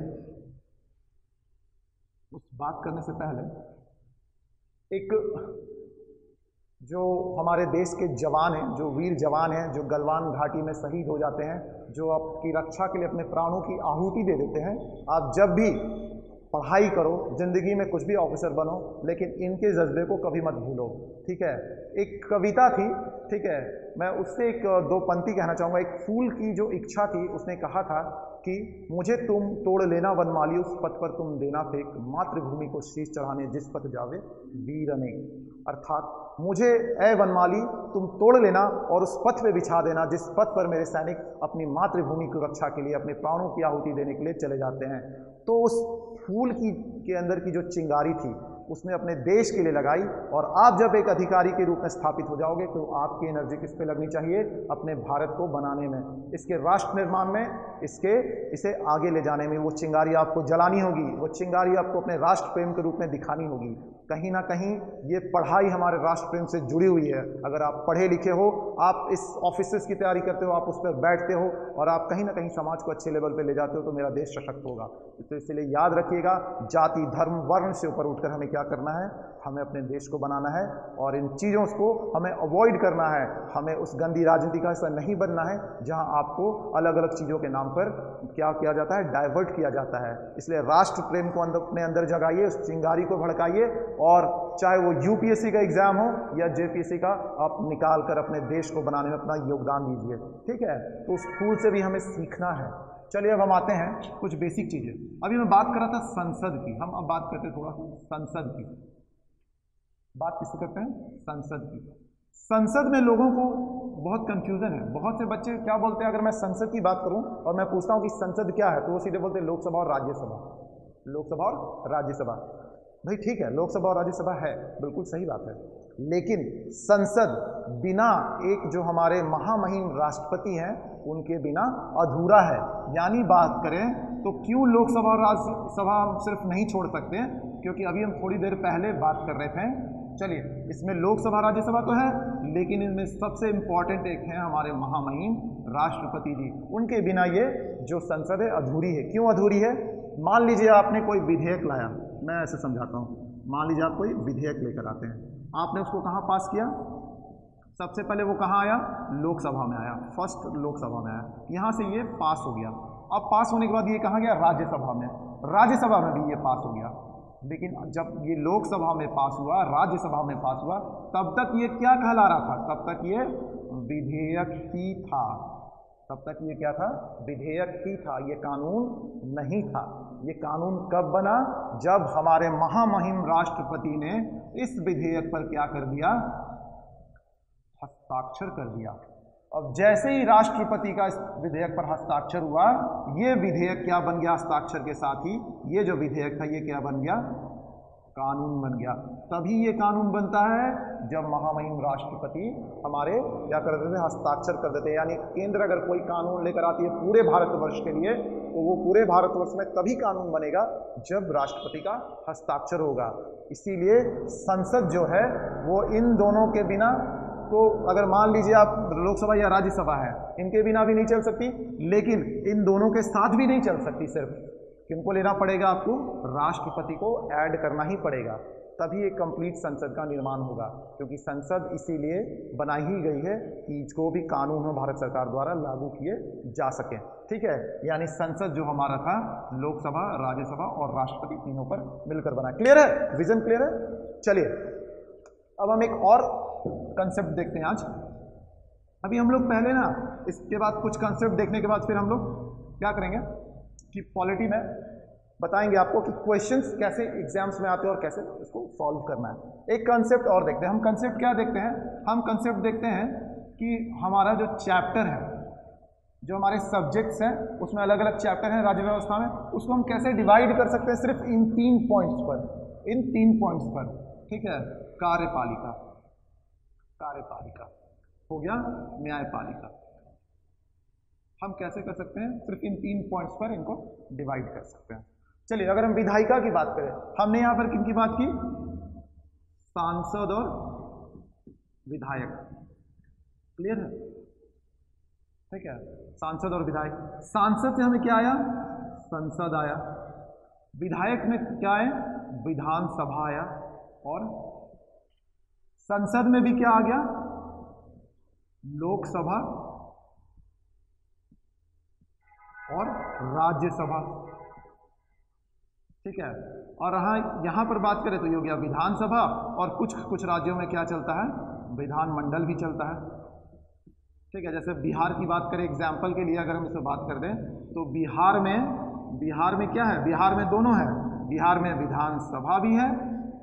पहले एक जो हमारे देश के जवान हैं, जो वीर जवान हैं, जो गलवान घाटी में शहीद हो जाते हैं, जो आपकी रक्षा के लिए अपने प्राणों की आहुति दे देते हैं। आप जब भी पढ़ाई करो, जिंदगी में कुछ भी ऑफिसर बनो, लेकिन इनके जज्बे को कभी मत भूलो, ठीक है। एक कविता थी, ठीक है, मैं उससे 2 पंक्ति कहना चाहूँगा। एक फूल की जो इच्छा थी, उसने कहा था कि मुझे तुम तोड़ लेना वनमाली, उस पथ पर तुम देना फेंक, मातृभूमि को शीश चढ़ाने जिस पथ जावे वीर अनेक। अर्थात मुझे ए वनमाली तुम तोड़ लेना और उस पथ पे बिछा देना जिस पथ पर मेरे सैनिक अपनी मातृभूमि की रक्षा के लिए, अपने प्राणों की आहुति देने के लिए चले जाते हैं। तो उस फूल के अंदर की जो चिंगारी थी, उसने अपने देश के लिए लगाई। और आप जब एक अधिकारी के रूप में स्थापित हो जाओगे तो आपकी एनर्जी किस पे लगनी चाहिए? अपने भारत को बनाने में, इसके राष्ट्र निर्माण में, इसे आगे ले जाने में। वो चिंगारी आपको जलानी होगी, वो चिंगारी आपको अपने राष्ट्र प्रेम के रूप में दिखानी होगी। कहीं ना कहीं ये पढ़ाई हमारे राष्ट्र प्रेम से जुड़ी हुई है। अगर आप पढ़े लिखे हो, आप इस ऑफिसर्स की तैयारी करते हो, आप उस पर बैठते हो और आप कहीं ना कहीं समाज को अच्छे लेवल पे ले जाते हो, तो मेरा देश सशक्त होगा। तो इसलिए याद रखिएगा, जाति धर्म वर्ण से ऊपर उठकर हमें क्या करना है? हमें अपने देश को बनाना है और इन चीज़ों को हमें अवॉइड करना है। हमें उस गंदी राजनीति का हिस्सा नहीं बनना है जहां आपको अलग अलग चीज़ों के नाम पर क्या किया जाता है? डाइवर्ट किया जाता है। इसलिए राष्ट्र प्रेम को अपने अंदर जगाइए, उस चिंगारी को भड़काइए, और चाहे वो यूपीएससी का एग्जाम हो या जेपीएससी का, आप निकाल कर अपने देश को बनाने में अपना योगदान दीजिए। ठीक है, तो उस फूल से भी हमें सीखना है। चलिए अब हम आते हैं कुछ बेसिक चीज़ें। अभी मैं बात कर रहा था संसद की, हम अब बात करते हैं थोड़ा संसद की। बात किससे करते हैं? संसद की। संसद में लोगों को बहुत कंफ्यूजन है। बहुत से बच्चे क्या बोलते हैं, अगर मैं संसद की बात करूं और मैं पूछता हूं कि संसद क्या है, तो वो सीधे बोलते हैं लोकसभा और राज्यसभा। लोकसभा और राज्यसभा। भाई ठीक है, लोकसभा और राज्यसभा है, बिल्कुल सही बात है, लेकिन संसद बिना एक जो हमारे महामहिम राष्ट्रपति हैं उनके बिना अधूरा है। यानी बात करें तो क्यों लोकसभा और राज्यसभा सिर्फ नहीं छोड़ सकते? क्योंकि अभी हम थोड़ी देर पहले बात कर रहे थे। चलिए, इसमें लोकसभा राज्यसभा तो है, लेकिन इनमें सबसे इंपॉर्टेंट एक है हमारे महामहिम राष्ट्रपति जी। उनके बिना ये जो संसद है अधूरी है। क्यों अधूरी है? मान लीजिए आपने कोई विधेयक लाया, मैं ऐसे समझाता हूँ। मान लीजिए आप कोई विधेयक लेकर आते हैं, आपने उसको कहाँ पास किया? सबसे पहले वो कहाँ आया? लोकसभा में आया, फर्स्ट लोकसभा में आया। यहाँ से ये पास हो गया। अब पास होने के बाद ये कहाँ गया? राज्यसभा में। राज्यसभा में भी ये पास हो गया। लेकिन जब ये लोकसभा में पास हुआ, राज्यसभा में पास हुआ, तब तक ये क्या कहला रहा था? तब तक ये विधेयक ही था। तब तक ये क्या था? विधेयक ही था, ये कानून नहीं था। ये कानून कब बना? जब हमारे महामहिम राष्ट्रपति ने इस विधेयक पर क्या कर दिया? हस्ताक्षर कर दिया। अब जैसे ही राष्ट्रपति का इस विधेयक पर हस्ताक्षर हुआ, ये विधेयक क्या बन गया? हस्ताक्षर के साथ ही ये जो विधेयक था ये क्या बन गया? कानून बन गया। तभी ये कानून बनता है जब महामहिम राष्ट्रपति हमारे क्या कर देते हैं? हस्ताक्षर कर देते हैं। यानी केंद्र अगर कोई कानून लेकर आती है पूरे भारतवर्ष के लिए, तो वो पूरे भारतवर्ष में तभी कानून बनेगा जब राष्ट्रपति का हस्ताक्षर होगा। इसीलिए संसद जो है वो इन दोनों के बिना, तो अगर मान लीजिए आप लोकसभा या राज्यसभा है, इनके बिना भी नहीं चल सकती, लेकिन इन दोनों के साथ भी नहीं चल सकती। सिर्फ किनको लेना पड़ेगा? आपको राष्ट्रपति को ऐड करना ही पड़ेगा, तभी एक कंप्लीट संसद का निर्माण होगा। क्योंकि संसद इसीलिए बनाई ही गई है कि जो भी कानून हो भारत सरकार द्वारा लागू किए जा सके। ठीक है, यानी संसद जो हमारा था लोकसभा, राज्यसभा और राष्ट्रपति तीनों पर मिलकर बना। क्लियर है? विजन क्लियर है? चलिए अब हम एक और कंसेप्ट देखते हैं आज। अभी हम लोग पहले ना, इसके बाद कुछ कंसेप्ट देखने के बाद फिर हम लोग क्या करेंगे कि पॉलिटी में बताएंगे आपको कि क्वेश्चंस कैसे एग्जाम्स में आते हैं और कैसे इसको सॉल्व करना है। एक कंसेप्ट और देखते हैं। हम कंसेप्ट क्या देखते हैं? हम कंसेप्ट देखते हैं कि हमारा जो चैप्टर है, जो हमारे सब्जेक्ट्स हैं, उसमें अलग अलग चैप्टर हैं राज्य व्यवस्था में, उसको हम कैसे डिवाइड कर सकते हैं सिर्फ इन 3 पॉइंट्स पर। इन 3 पॉइंट्स पर, ठीक है। कार्यपालिका, कार्यपालिका हो गया, न्यायपालिका। हम कैसे कर सकते हैं? सिर्फ इन 3 पॉइंट्स पर इनको डिवाइड कर सकते हैं। चलिए अगर हम विधायिका की बात करें, हमने यहां पर किनकी बात की? सांसद और विधायक। क्लियर है? ठीक है, सांसद और विधायक। सांसद से हमें क्या आया? संसद आया। विधायक में क्या है? विधानसभा आया। और संसद में भी क्या आ गया? लोकसभा और राज्यसभा। ठीक है, और यहां पर बात करें तो ये हो गया विधानसभा, और कुछ कुछ राज्यों में क्या चलता है? विधानमंडल भी चलता है। ठीक है, जैसे बिहार की बात करें एग्जाम्पल के लिए, अगर हम इसे बात कर दें तो बिहार में क्या है? बिहार में दोनों है। बिहार में विधानसभा भी है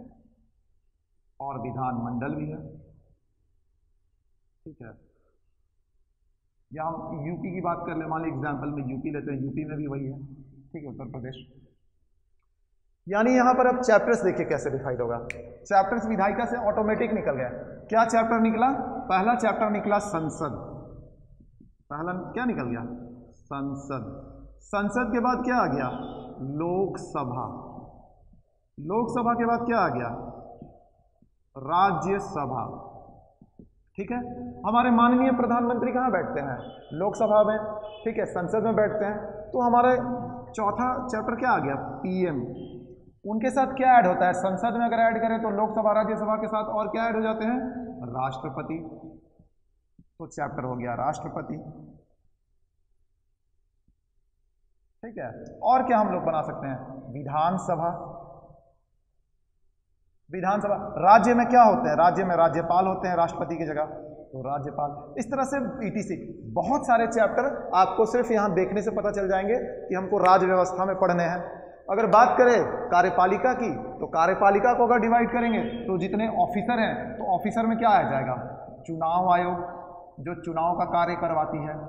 और विधानमंडल भी है। ठीक है, या हम यूपी की बात कर ले, मान लीजिए एग्जाम्पल में यूपी लेते हैं, यूपी में भी वही है। ठीक है, उत्तर प्रदेश। यानी यहां पर अब चैप्टर्स देखिए कैसे डिफाइड होगा। चैप्टर्स विधायिका से ऑटोमेटिक निकल गया। क्या चैप्टर निकला? पहला चैप्टर निकला संसद। पहला क्या निकल गया? संसद। संसद के बाद क्या आ गया? लोकसभा। लोकसभा के बाद क्या आ गया? राज्यसभा। ठीक है, हमारे माननीय प्रधानमंत्री कहाँ बैठते हैं? लोकसभा में। ठीक है, संसद में बैठते हैं। तो हमारे चौथा चैप्टर क्या आ गया? पीएम। उनके साथ क्या ऐड होता है? संसद में अगर ऐड करें तो लोकसभा राज्यसभा के साथ और क्या ऐड हो जाते हैं? राष्ट्रपति। तो चैप्टर हो गया राष्ट्रपति। ठीक है, और क्या हम लोग बना सकते हैं? विधानसभा। विधानसभा। राज्य में क्या होते हैं? राज्य में राज्यपाल होते हैं राष्ट्रपति की जगह, तो राज्यपाल। इस तरह से ईटीसी बहुत सारे चैप्टर आपको सिर्फ यहां देखने से पता चल जाएंगे कि हमको राज्य व्यवस्था में पढ़ने हैं। अगर बात करें कार्यपालिका की, तो कार्यपालिका को अगर डिवाइड करेंगे तो जितने ऑफिसर हैं, तो ऑफिसर में क्या आ जाएगा? चुनाव आयोग, जो चुनाव का कार्य करवाती है।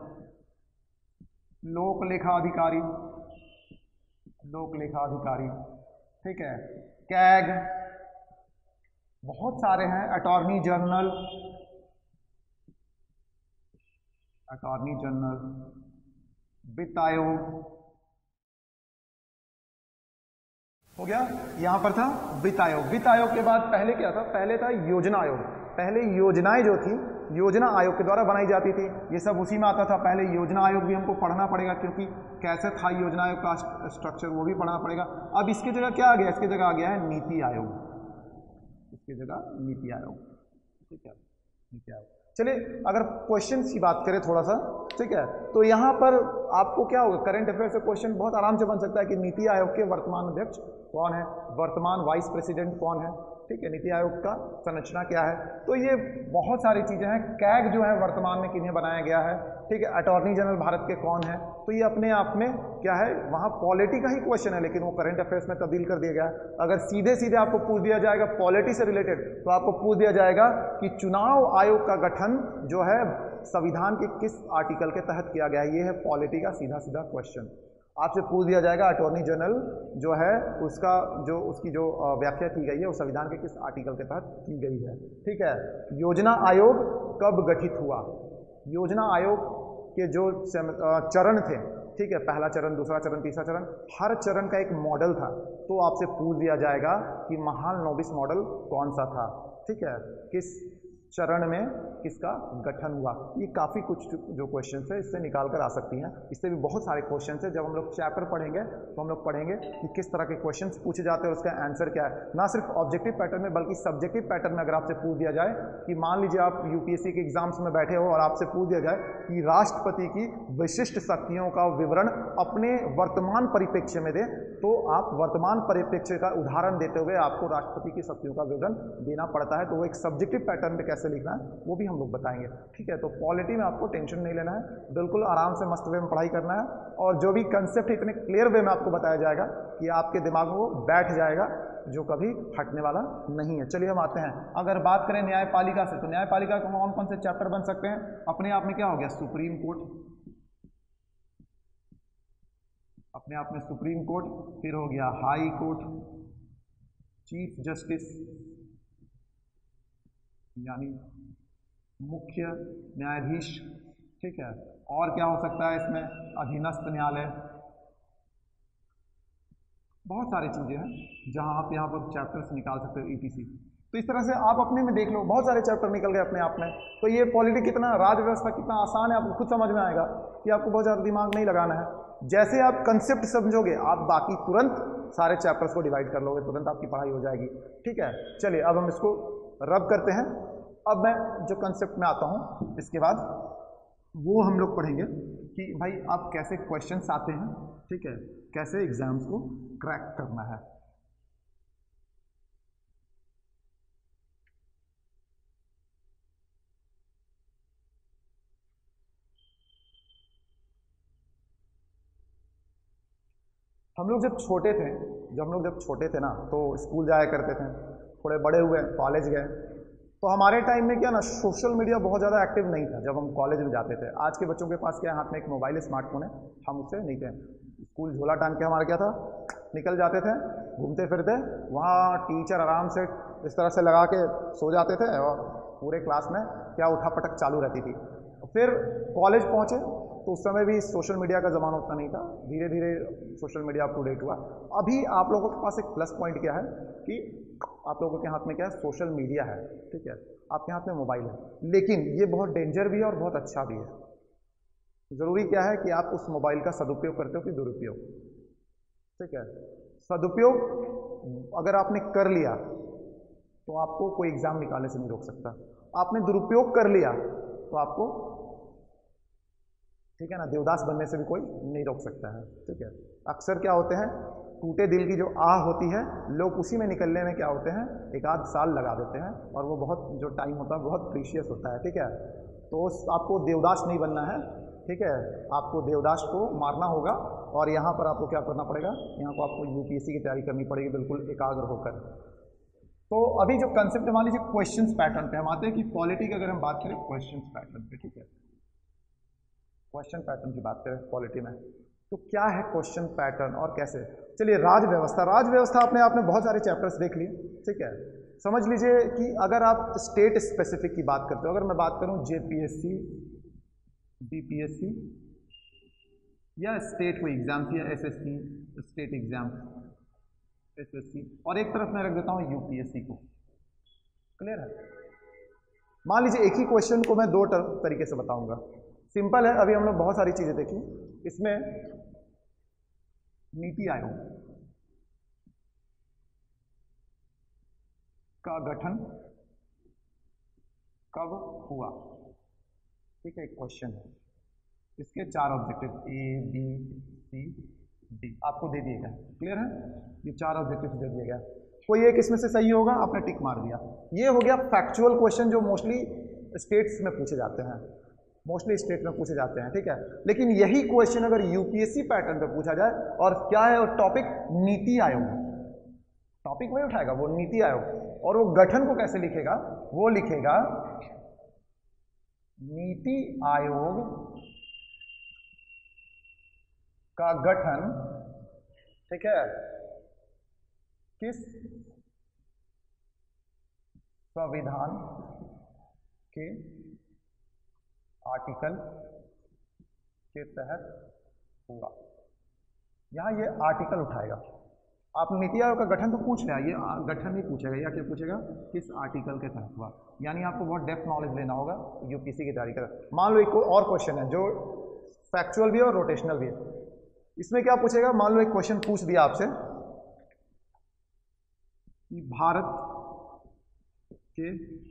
लोक लेखा अधिकारी, लोक लेखा अधिकारी। ठीक है, कैग, बहुत सारे हैं। अटॉर्नी जनरल, अटॉर्नी जनरल, वित्त आयोग हो गया। यहां पर था वित्त आयोग। वित्त आयोग के बाद पहले क्या था? पहले था योजना आयोग। पहले योजनाएं जो थी योजना आयोग के द्वारा बनाई जाती थी, ये सब उसी में आता था। पहले योजना आयोग भी हमको पढ़ना पड़ेगा, क्योंकि कैसे था योजना आयोग का स्ट्रक्चर वो भी पढ़ना पड़ेगा। अब इसके जगह क्या आ गया? इसके जगह आ गया है नीति आयोग। इसकी जगह नीति आयोग। ठीक है, नीति आयोग। चलिए अगर क्वेश्चंस की बात करें थोड़ा सा, ठीक है, तो यहाँ पर आपको क्या होगा? करंट अफेयर से क्वेश्चन बहुत आराम से बन सकता है कि नीति आयोग के वर्तमान अध्यक्ष कौन है, वर्तमान वाइस प्रेसिडेंट कौन है। ठीक है, नीति आयोग का संरचना क्या है। तो ये बहुत सारी चीजें हैं। कैग जो है वर्तमान में किन्हें बनाया गया है। ठीक है, अटॉर्नी जनरल भारत के कौन है। तो ये अपने आप में क्या है? वहाँ पॉलिटी का ही क्वेश्चन है, लेकिन वो करंट अफेयर्स में तब्दील कर दिया गया है। अगर सीधे सीधे आपको पूछ दिया जाएगा पॉलिटी से रिलेटेड, तो आपको पूछ दिया जाएगा कि चुनाव आयोग का गठन जो है संविधान के किस आर्टिकल के तहत किया गया है। ये है पॉलिटी का सीधा सीधा क्वेश्चन। आपसे पूछ दिया जाएगा अटॉर्नी जनरल जो है उसका जो उसकी जो व्याख्या की गई है वो संविधान के किस आर्टिकल के तहत की गई है। ठीक है, योजना आयोग कब गठित हुआ? योजना आयोग के जो चरण थे, ठीक है, पहला चरण, दूसरा चरण, तीसरा चरण, हर चरण का एक मॉडल था। तो आपसे पूछ दिया जाएगा कि महालनोबिस मॉडल कौन सा था। ठीक है, किस चरण में किसका गठन हुआ। ये काफ़ी कुछ जो क्वेश्चन है इससे निकाल कर आ सकती हैं। इससे भी बहुत सारे क्वेश्चन है। जब हम लोग चैप्टर पढ़ेंगे तो हम लोग पढ़ेंगे कि किस तरह के क्वेश्चन पूछे जाते हैं और उसका आंसर क्या है। ना सिर्फ ऑब्जेक्टिव पैटर्न में बल्कि सब्जेक्टिव पैटर्न में अगर आपसे पूछ दिया जाए कि मान लीजिए आप यूपीएससी के एग्जाम्स में बैठे हो और आपसे पूछ दिया जाए कि राष्ट्रपति की विशिष्ट शक्तियों का विवरण अपने वर्तमान परिप्रेक्ष्य में दें, तो आप वर्तमान परिप्रेक्ष्य का उदाहरण देते हुए आपको राष्ट्रपति की शक्तियों का विवरण देना पड़ता है। तो वो एक सब्जेक्टिव पैटर्न में कैसे लिखना है वो भी हम लोग बताएंगे। ठीक है, तो पॉलिटी में आपको टेंशन नहीं लेना है, बिल्कुल आराम से मस्त वे में पढ़ाई करना है। और जो भी कंसेप्ट इतने क्लियर वे में आपको बताया जाएगा कि आपके दिमाग में वो बैठ जाएगा, जो कभी हटने वाला नहीं है। चलिए हम आते हैं, अगर बात करें न्यायपालिका से, तो न्यायपालिका को कौन कौन से चैप्टर बन सकते हैं? अपने आप में क्या हो गया? सुप्रीम कोर्ट, अपने आप में सुप्रीम कोर्ट, फिर हो गया हाई कोर्ट, चीफ जस्टिस यानी मुख्य न्यायाधीश। ठीक है, और क्या हो सकता है इसमें? अधीनस्थ न्यायालय। बहुत सारी चीजें हैं जहां आप यहाँ पर चैप्टर्स निकाल सकते हो ईटीसी। तो इस तरह से आप अपने में देख लो, बहुत सारे चैप्टर निकल गए अपने आप में। तो ये पॉलिटी कितना, राज्य व्यवस्था कितना आसान है, आपको खुद समझ में आएगा कि आपको बहुत ज़्यादा दिमाग नहीं लगाना है। जैसे आप कंसेप्ट समझोगे, आप बाकी तुरंत सारे चैप्टर्स को डिवाइड कर लोगे, तुरंत आपकी पढ़ाई हो जाएगी। ठीक है, चलिए अब हम इसको रब करते हैं। अब मैं जो कंसेप्ट में आता हूँ इसके बाद वो हम लोग पढ़ेंगे कि भाई आप कैसे क्वेश्चंस आते हैं, ठीक है, कैसे एग्जाम्स को क्रैक करना है। हम लोग जब छोटे थे ना, तो स्कूल जाया करते थे, थोड़े बड़े हुए कॉलेज गए, तो हमारे टाइम में क्या ना सोशल मीडिया बहुत ज़्यादा एक्टिव नहीं था जब हम कॉलेज में जाते थे। आज के बच्चों के पास क्या हाथ में एक मोबाइल स्मार्टफोन है, हम उससे नहीं थे। स्कूल झोला टांग के हमारा क्या था, निकल जाते थे, घूमते फिरते, वहाँ टीचर आराम से इस तरह से लगा के सो जाते थे और पूरे क्लास में क्या उठापटक चालू रहती थी। फिर कॉलेज पहुँचे तो उस समय भी सोशल मीडिया का ज़माना उतना नहीं था, धीरे धीरे social media up to date हुआ। अभी आप लोगों के पास एक प्लस पॉइंट क्या है कि आप लोगों के हाथ में क्या है, सोशल मीडिया है, ठीक है, आपके हाथ में मोबाइल है, लेकिन ये बहुत डेंजर भी है और बहुत अच्छा भी है। ज़रूरी क्या है कि आप उस मोबाइल का सदुपयोग करते हो कि दुरुपयोग, ठीक है। सदुपयोग अगर आपने कर लिया तो आपको कोई एग्ज़ाम निकालने से नहीं रोक सकता, आपने दुरुपयोग कर लिया तो आपको, ठीक है ना, देवदास बनने से भी कोई नहीं रोक सकता है, ठीक है। अक्सर क्या होते हैं, टूटे दिल की जो आह होती है, लोग उसी में निकलने में क्या होते हैं, एक आध साल लगा देते हैं, और वो बहुत जो टाइम होता है बहुत प्रीशियस होता है, ठीक है। तो आपको देवदास नहीं बनना है, ठीक है, आपको देवदास को मारना होगा, और यहाँ पर आपको क्या करना पड़ेगा, यहाँ को आपको यूपीएससी की तैयारी करनी पड़ेगी बिल्कुल एकाग्र होकर। तो अभी जो कंसेप्ट मान लीजिए क्वेश्चंस पैटर्न पे हम आते हैं कि पॉलिटी की अगर हम बात करें क्वेश्चंस पैटर्न पे, ठीक है, क्वेश्चन पैटर्न की बात करें पॉलिटी में, तो क्या है क्वेश्चन पैटर्न और कैसे। चलिए, राज व्यवस्था, राज व्यवस्था अपने आप में बहुत सारे चैप्टर्स देख लिए, ठीक है। समझ लीजिए कि अगर आप स्टेट स्पेसिफिक की बात करते हो, अगर मैं बात करूं जेपीएससी, बीपीएससी या स्टेट कोई एग्जाम या एसएससी, स्टेट एग्जाम एसएससी, और एक तरफ मैं रख देता हूं यूपीएससी को, क्लियर है। मान लीजिए एक ही क्वेश्चन को मैं दो तरीके से बताऊंगा, सिंपल है। अभी हम लोग बहुत सारी चीजें देखी, इसमें नीति आयोग का गठन कब हुआ, ठीक है, एक क्वेश्चन है, इसके 4 objective A B C D आपको दे दिए गए, क्लियर है, ये 4 ऑब्जेक्टिव दे दिए गए, कोई एक इसमें से सही होगा, आपने टिक मार दिया। ये हो गया फैक्चुअल क्वेश्चन जो मोस्टली स्टेट्स में पूछे जाते हैं, मोस्टली स्टेट में पूछे जाते हैं, ठीक है। लेकिन यही क्वेश्चन अगर यूपीएससी पैटर्न पे पूछा जाए, और क्या है और टॉपिक, नीति आयोग, टॉपिक वही उठाएगा वो नीति आयोग, और वो गठन को कैसे लिखेगा, वो लिखेगा नीति आयोग का गठन, ठीक है, किस संविधान के आर्टिकल के तहत हुआ। यहां ये आर्टिकल उठाएगा। आप नीति आयोग का गठन तो पूछ रहे हैं, ये गठन नहीं पूछेगा, या क्या पूछेगा, किस आर्टिकल के तहत हुआ। यानी आपको बहुत डेप्थ नॉलेज लेना होगा यूपीएससी की तैयारी कर। मान लो एक और क्वेश्चन है जो फैक्चुअल भी है और रोटेशनल भी है। इसमें क्या पूछेगा, मान लो एक क्वेश्चन पूछ दिया आपसे कि भारत के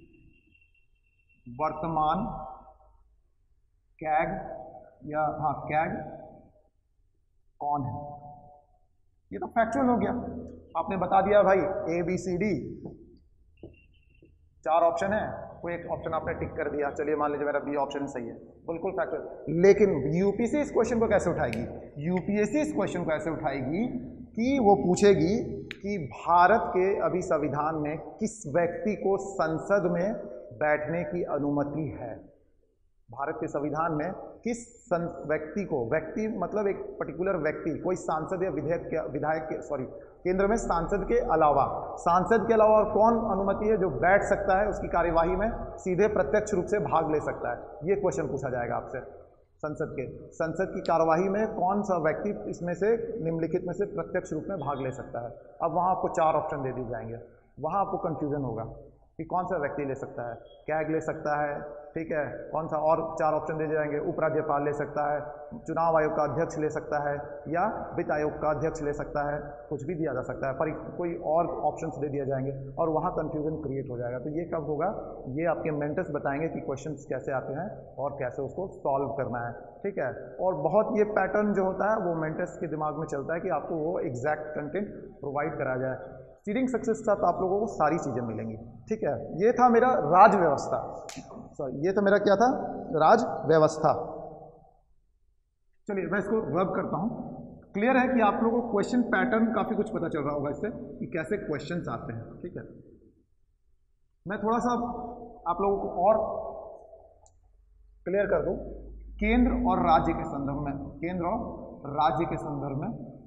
वर्तमान कैग, या हाँ कैग कौन है। ये तो फैक्चुअल हो गया, आपने बता दिया भाई A B C D, 4 option है, कोई एक ऑप्शन आपने टिक कर दिया, चलिए मान लीजिए मेरा बी ऑप्शन सही है, बिल्कुल फैक्चुअल। लेकिन यूपीएससी इस क्वेश्चन को कैसे उठाएगी, यूपीएससी इस क्वेश्चन को ऐसे उठाएगी कि वो पूछेगी कि भारत के अभी संविधान में किस व्यक्ति को संसद में बैठने की अनुमति है। भारत के संविधान में किस व्यक्ति को, व्यक्ति मतलब एक पर्टिकुलर व्यक्ति, कोई सांसद या विधायक केंद्र में सांसद के अलावा और कौन अनुमति है जो बैठ सकता है उसकी कार्यवाही में, सीधे प्रत्यक्ष रूप से भाग ले सकता है। ये क्वेश्चन पूछा जाएगा आपसे, संसद की कार्यवाही में कौन सा व्यक्ति इसमें से निम्नलिखित में से प्रत्यक्ष रूप में भाग ले सकता है। अब वहाँ आपको 4 ऑप्शन दे दिए जाएंगे, वहाँ आपको कंफ्यूजन होगा कि कौन सा व्यक्ति ले सकता है, कैग ले सकता है, ठीक है, कौन सा, और 4 ऑप्शन दे जाएंगे, उपराज्यपाल ले सकता है, चुनाव आयोग का अध्यक्ष ले सकता है, या वित्त आयोग का अध्यक्ष ले सकता है, कुछ भी दिया जा सकता है, पर कोई और ऑप्शंस दे दिए जाएंगे और वहाँ कंफ्यूजन क्रिएट हो जाएगा। तो ये कब होगा, ये आपके मेंटर्स बताएंगे कि क्वेश्चंस कैसे आते हैं और कैसे उसको सॉल्व करना है, ठीक है। और बहुत ये पैटर्न जो होता है वो मेंटर्स के दिमाग में चलता है कि आपको वो एग्जैक्ट कंटेंट प्रोवाइड कराया जाए। सीडिंग सक्सेस के साथ आप लोगों को सारी चीज़ें मिलेंगी, ठीक है। ये था मेरा राज व्यवस्था, ये तो मेरा क्या था, राज व्यवस्था। चलिए मैं इसको रब करता हूँ। क्लियर है कि आप लोगों को क्वेश्चन पैटर्न काफ़ी कुछ पता चल रहा होगा इससे कि कैसे क्वेश्चंस आते हैं, ठीक है। मैं थोड़ा सा आप लोगों को और क्लियर कर दूँ, केंद्र और राज्य के संदर्भ में, केंद्र और राज्य के संदर्भ में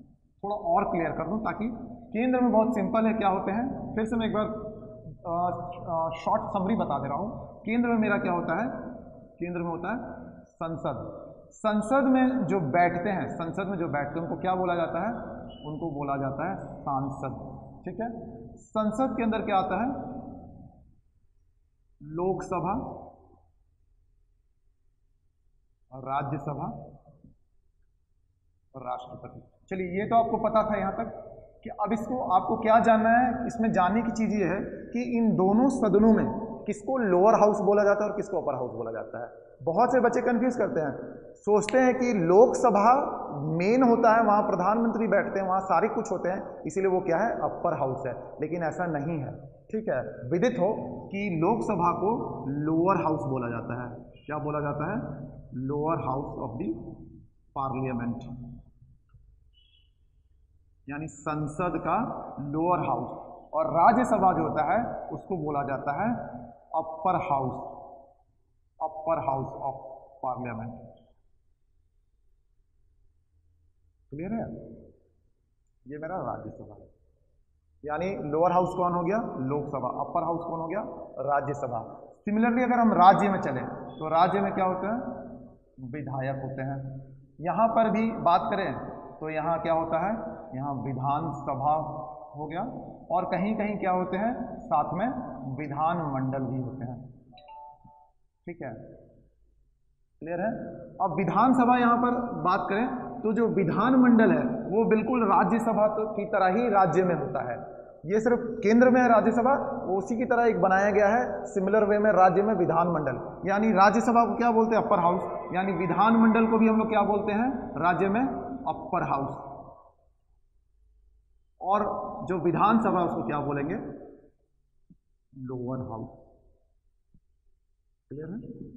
थोड़ा और क्लियर कर दूं ताकि केंद्र में बहुत सिंपल है, क्या होते हैं, फिर से मैं एक बार शॉर्ट समरी बता दे रहा हूं। केंद्र में मेरा क्या होता है, केंद्र में होता है संसद। संसद में जो बैठते हैं, संसद में जो बैठते हैं उनको क्या बोला जाता है, उनको बोला जाता है सांसद। ठीक है, संसद के अंदर क्या आता है, लोकसभा, राज्यसभा और राष्ट्रपति। चलिए ये तो आपको पता था यहां तक कि अब इसको आपको क्या जानना है, इसमें जानने की चीज ये है कि इन दोनों सदनों में किसको लोअर हाउस बोला जाता है और किसको अपर हाउस बोला जाता है। बहुत से बच्चे कंफ्यूज करते हैं, सोचते हैं कि लोकसभा मेन होता है, वहां प्रधानमंत्री बैठते हैं, वहां सारे कुछ होते हैं, इसीलिए वो क्या है, अपर हाउस है, लेकिन ऐसा नहीं है। ठीक है, विदित हो कि लोकसभा को लोअर हाउस बोला जाता है। क्या बोला जाता है, lower house of the parliament, यानी संसद का लोअर हाउस। और राज्यसभा जो होता है उसको बोला जाता है upper house, upper house of parliament. Clear है, ये मेरा राज्यसभा है, यानी लोअर हाउस कौन हो गया, लोकसभा, अपर हाउस कौन हो गया, राज्यसभा। सिमिलरली अगर हम राज्य में चलें तो राज्य में क्या होते हैं, विधायक होते हैं। यहां पर भी बात करें तो यहां क्या होता है, यहां विधानसभा हो गया, और कहीं कहीं क्या होते हैं, साथ में विधानमंडल भी होते हैं। ठीक है, क्लियर है। अब विधानसभा यहां पर बात करें तो जो विधानमंडल है वो बिल्कुल राज्यसभा की तरह ही राज्य में होता है। ये सिर्फ केंद्र में है राज्यसभा, वो उसी की तरह एक बनाया गया है सिमिलर वे में राज्य में विधानमंडल। यानी राज्यसभा को क्या बोलते हैं, अपर हाउस, यानी विधानमंडल को भी हम लोग क्या बोलते हैं राज्य में, अपर हाउस। और जो विधानसभा है उसको क्या बोलेंगे, लोअर हाउस। क्लियर है,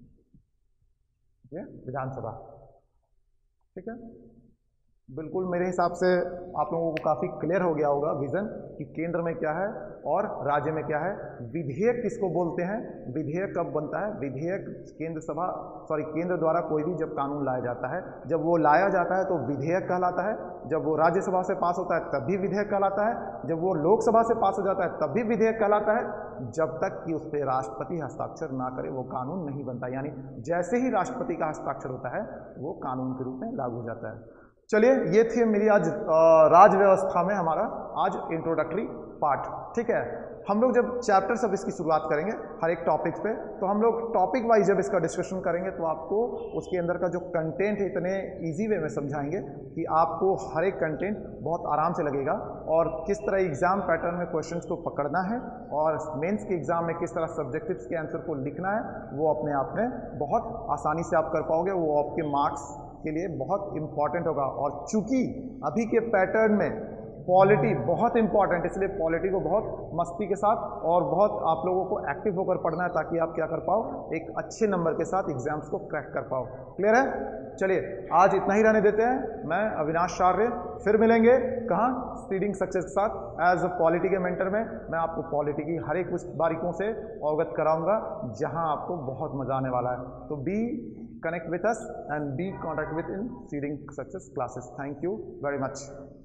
ये विधानसभा। ठीक है, बिल्कुल मेरे हिसाब से आप लोगों को काफ़ी क्लियर हो गया होगा विजन कि केंद्र में क्या है और राज्य में क्या है। विधेयक किसको बोलते हैं, विधेयक कब बनता है, विधेयक केंद्र द्वारा कोई भी जब कानून लाया जाता है, जब वो लाया जाता है तो विधेयक कहलाता है, जब वो राज्यसभा से पास होता है तब भी विधेयक कहलाता है, जब वो लोकसभा से पास हो जाता है तब भी विधेयक कहलाता है, जब तक कि उस पर राष्ट्रपति हस्ताक्षर ना करे वो कानून नहीं बनता। यानी जैसे ही राष्ट्रपति का हस्ताक्षर होता है वो कानून के रूप में लागू हो जाता है। चलिए ये थी मेरी आज राज व्यवस्था में हमारा आज इंट्रोडक्टरी पार्ट। ठीक है, हम लोग जब चैप्टर सब इसकी शुरुआत करेंगे हर एक टॉपिक पे, तो हम लोग टॉपिक वाइज जब इसका डिस्कशन करेंगे तो आपको उसके अंदर का जो कंटेंट है इतने इजी वे में समझाएंगे कि आपको हर एक कंटेंट बहुत आराम से लगेगा, और किस तरह एग्जाम पैटर्न में क्वेश्चंस को पकड़ना है और मेंस के एग्जाम में किस तरह सब्जेक्टिव्स के आंसर को लिखना है, वो अपने आप में बहुत आसानी से आप कर पाओगे। वो आपके मार्क्स के लिए बहुत इंपॉर्टेंट होगा। और चूंकि अभी के पैटर्न में पॉलिटी बहुत इंपॉर्टेंट, इसलिए पॉलिटी को बहुत मस्ती के साथ और बहुत आप लोगों को एक्टिव होकर पढ़ना है ताकि आप क्या कर पाओ, एक अच्छे नंबर के साथ एग्जाम्स को क्रैक कर पाओ। क्लियर है, चलिए आज इतना ही रहने देते हैं। मैं अविनाश चार्य, फिर मिलेंगे कहाँ, सीडिंग सक्सेस के साथ एज अ पॉलिटी के मेंटर में। मैं आपको पॉलिटी की हर एक कुछ बारीकों से अवगत कराऊंगा जहां आपको बहुत मजा आने वाला है। तो be connect with us and be contact with in Seeding Success classes. Thank you very much.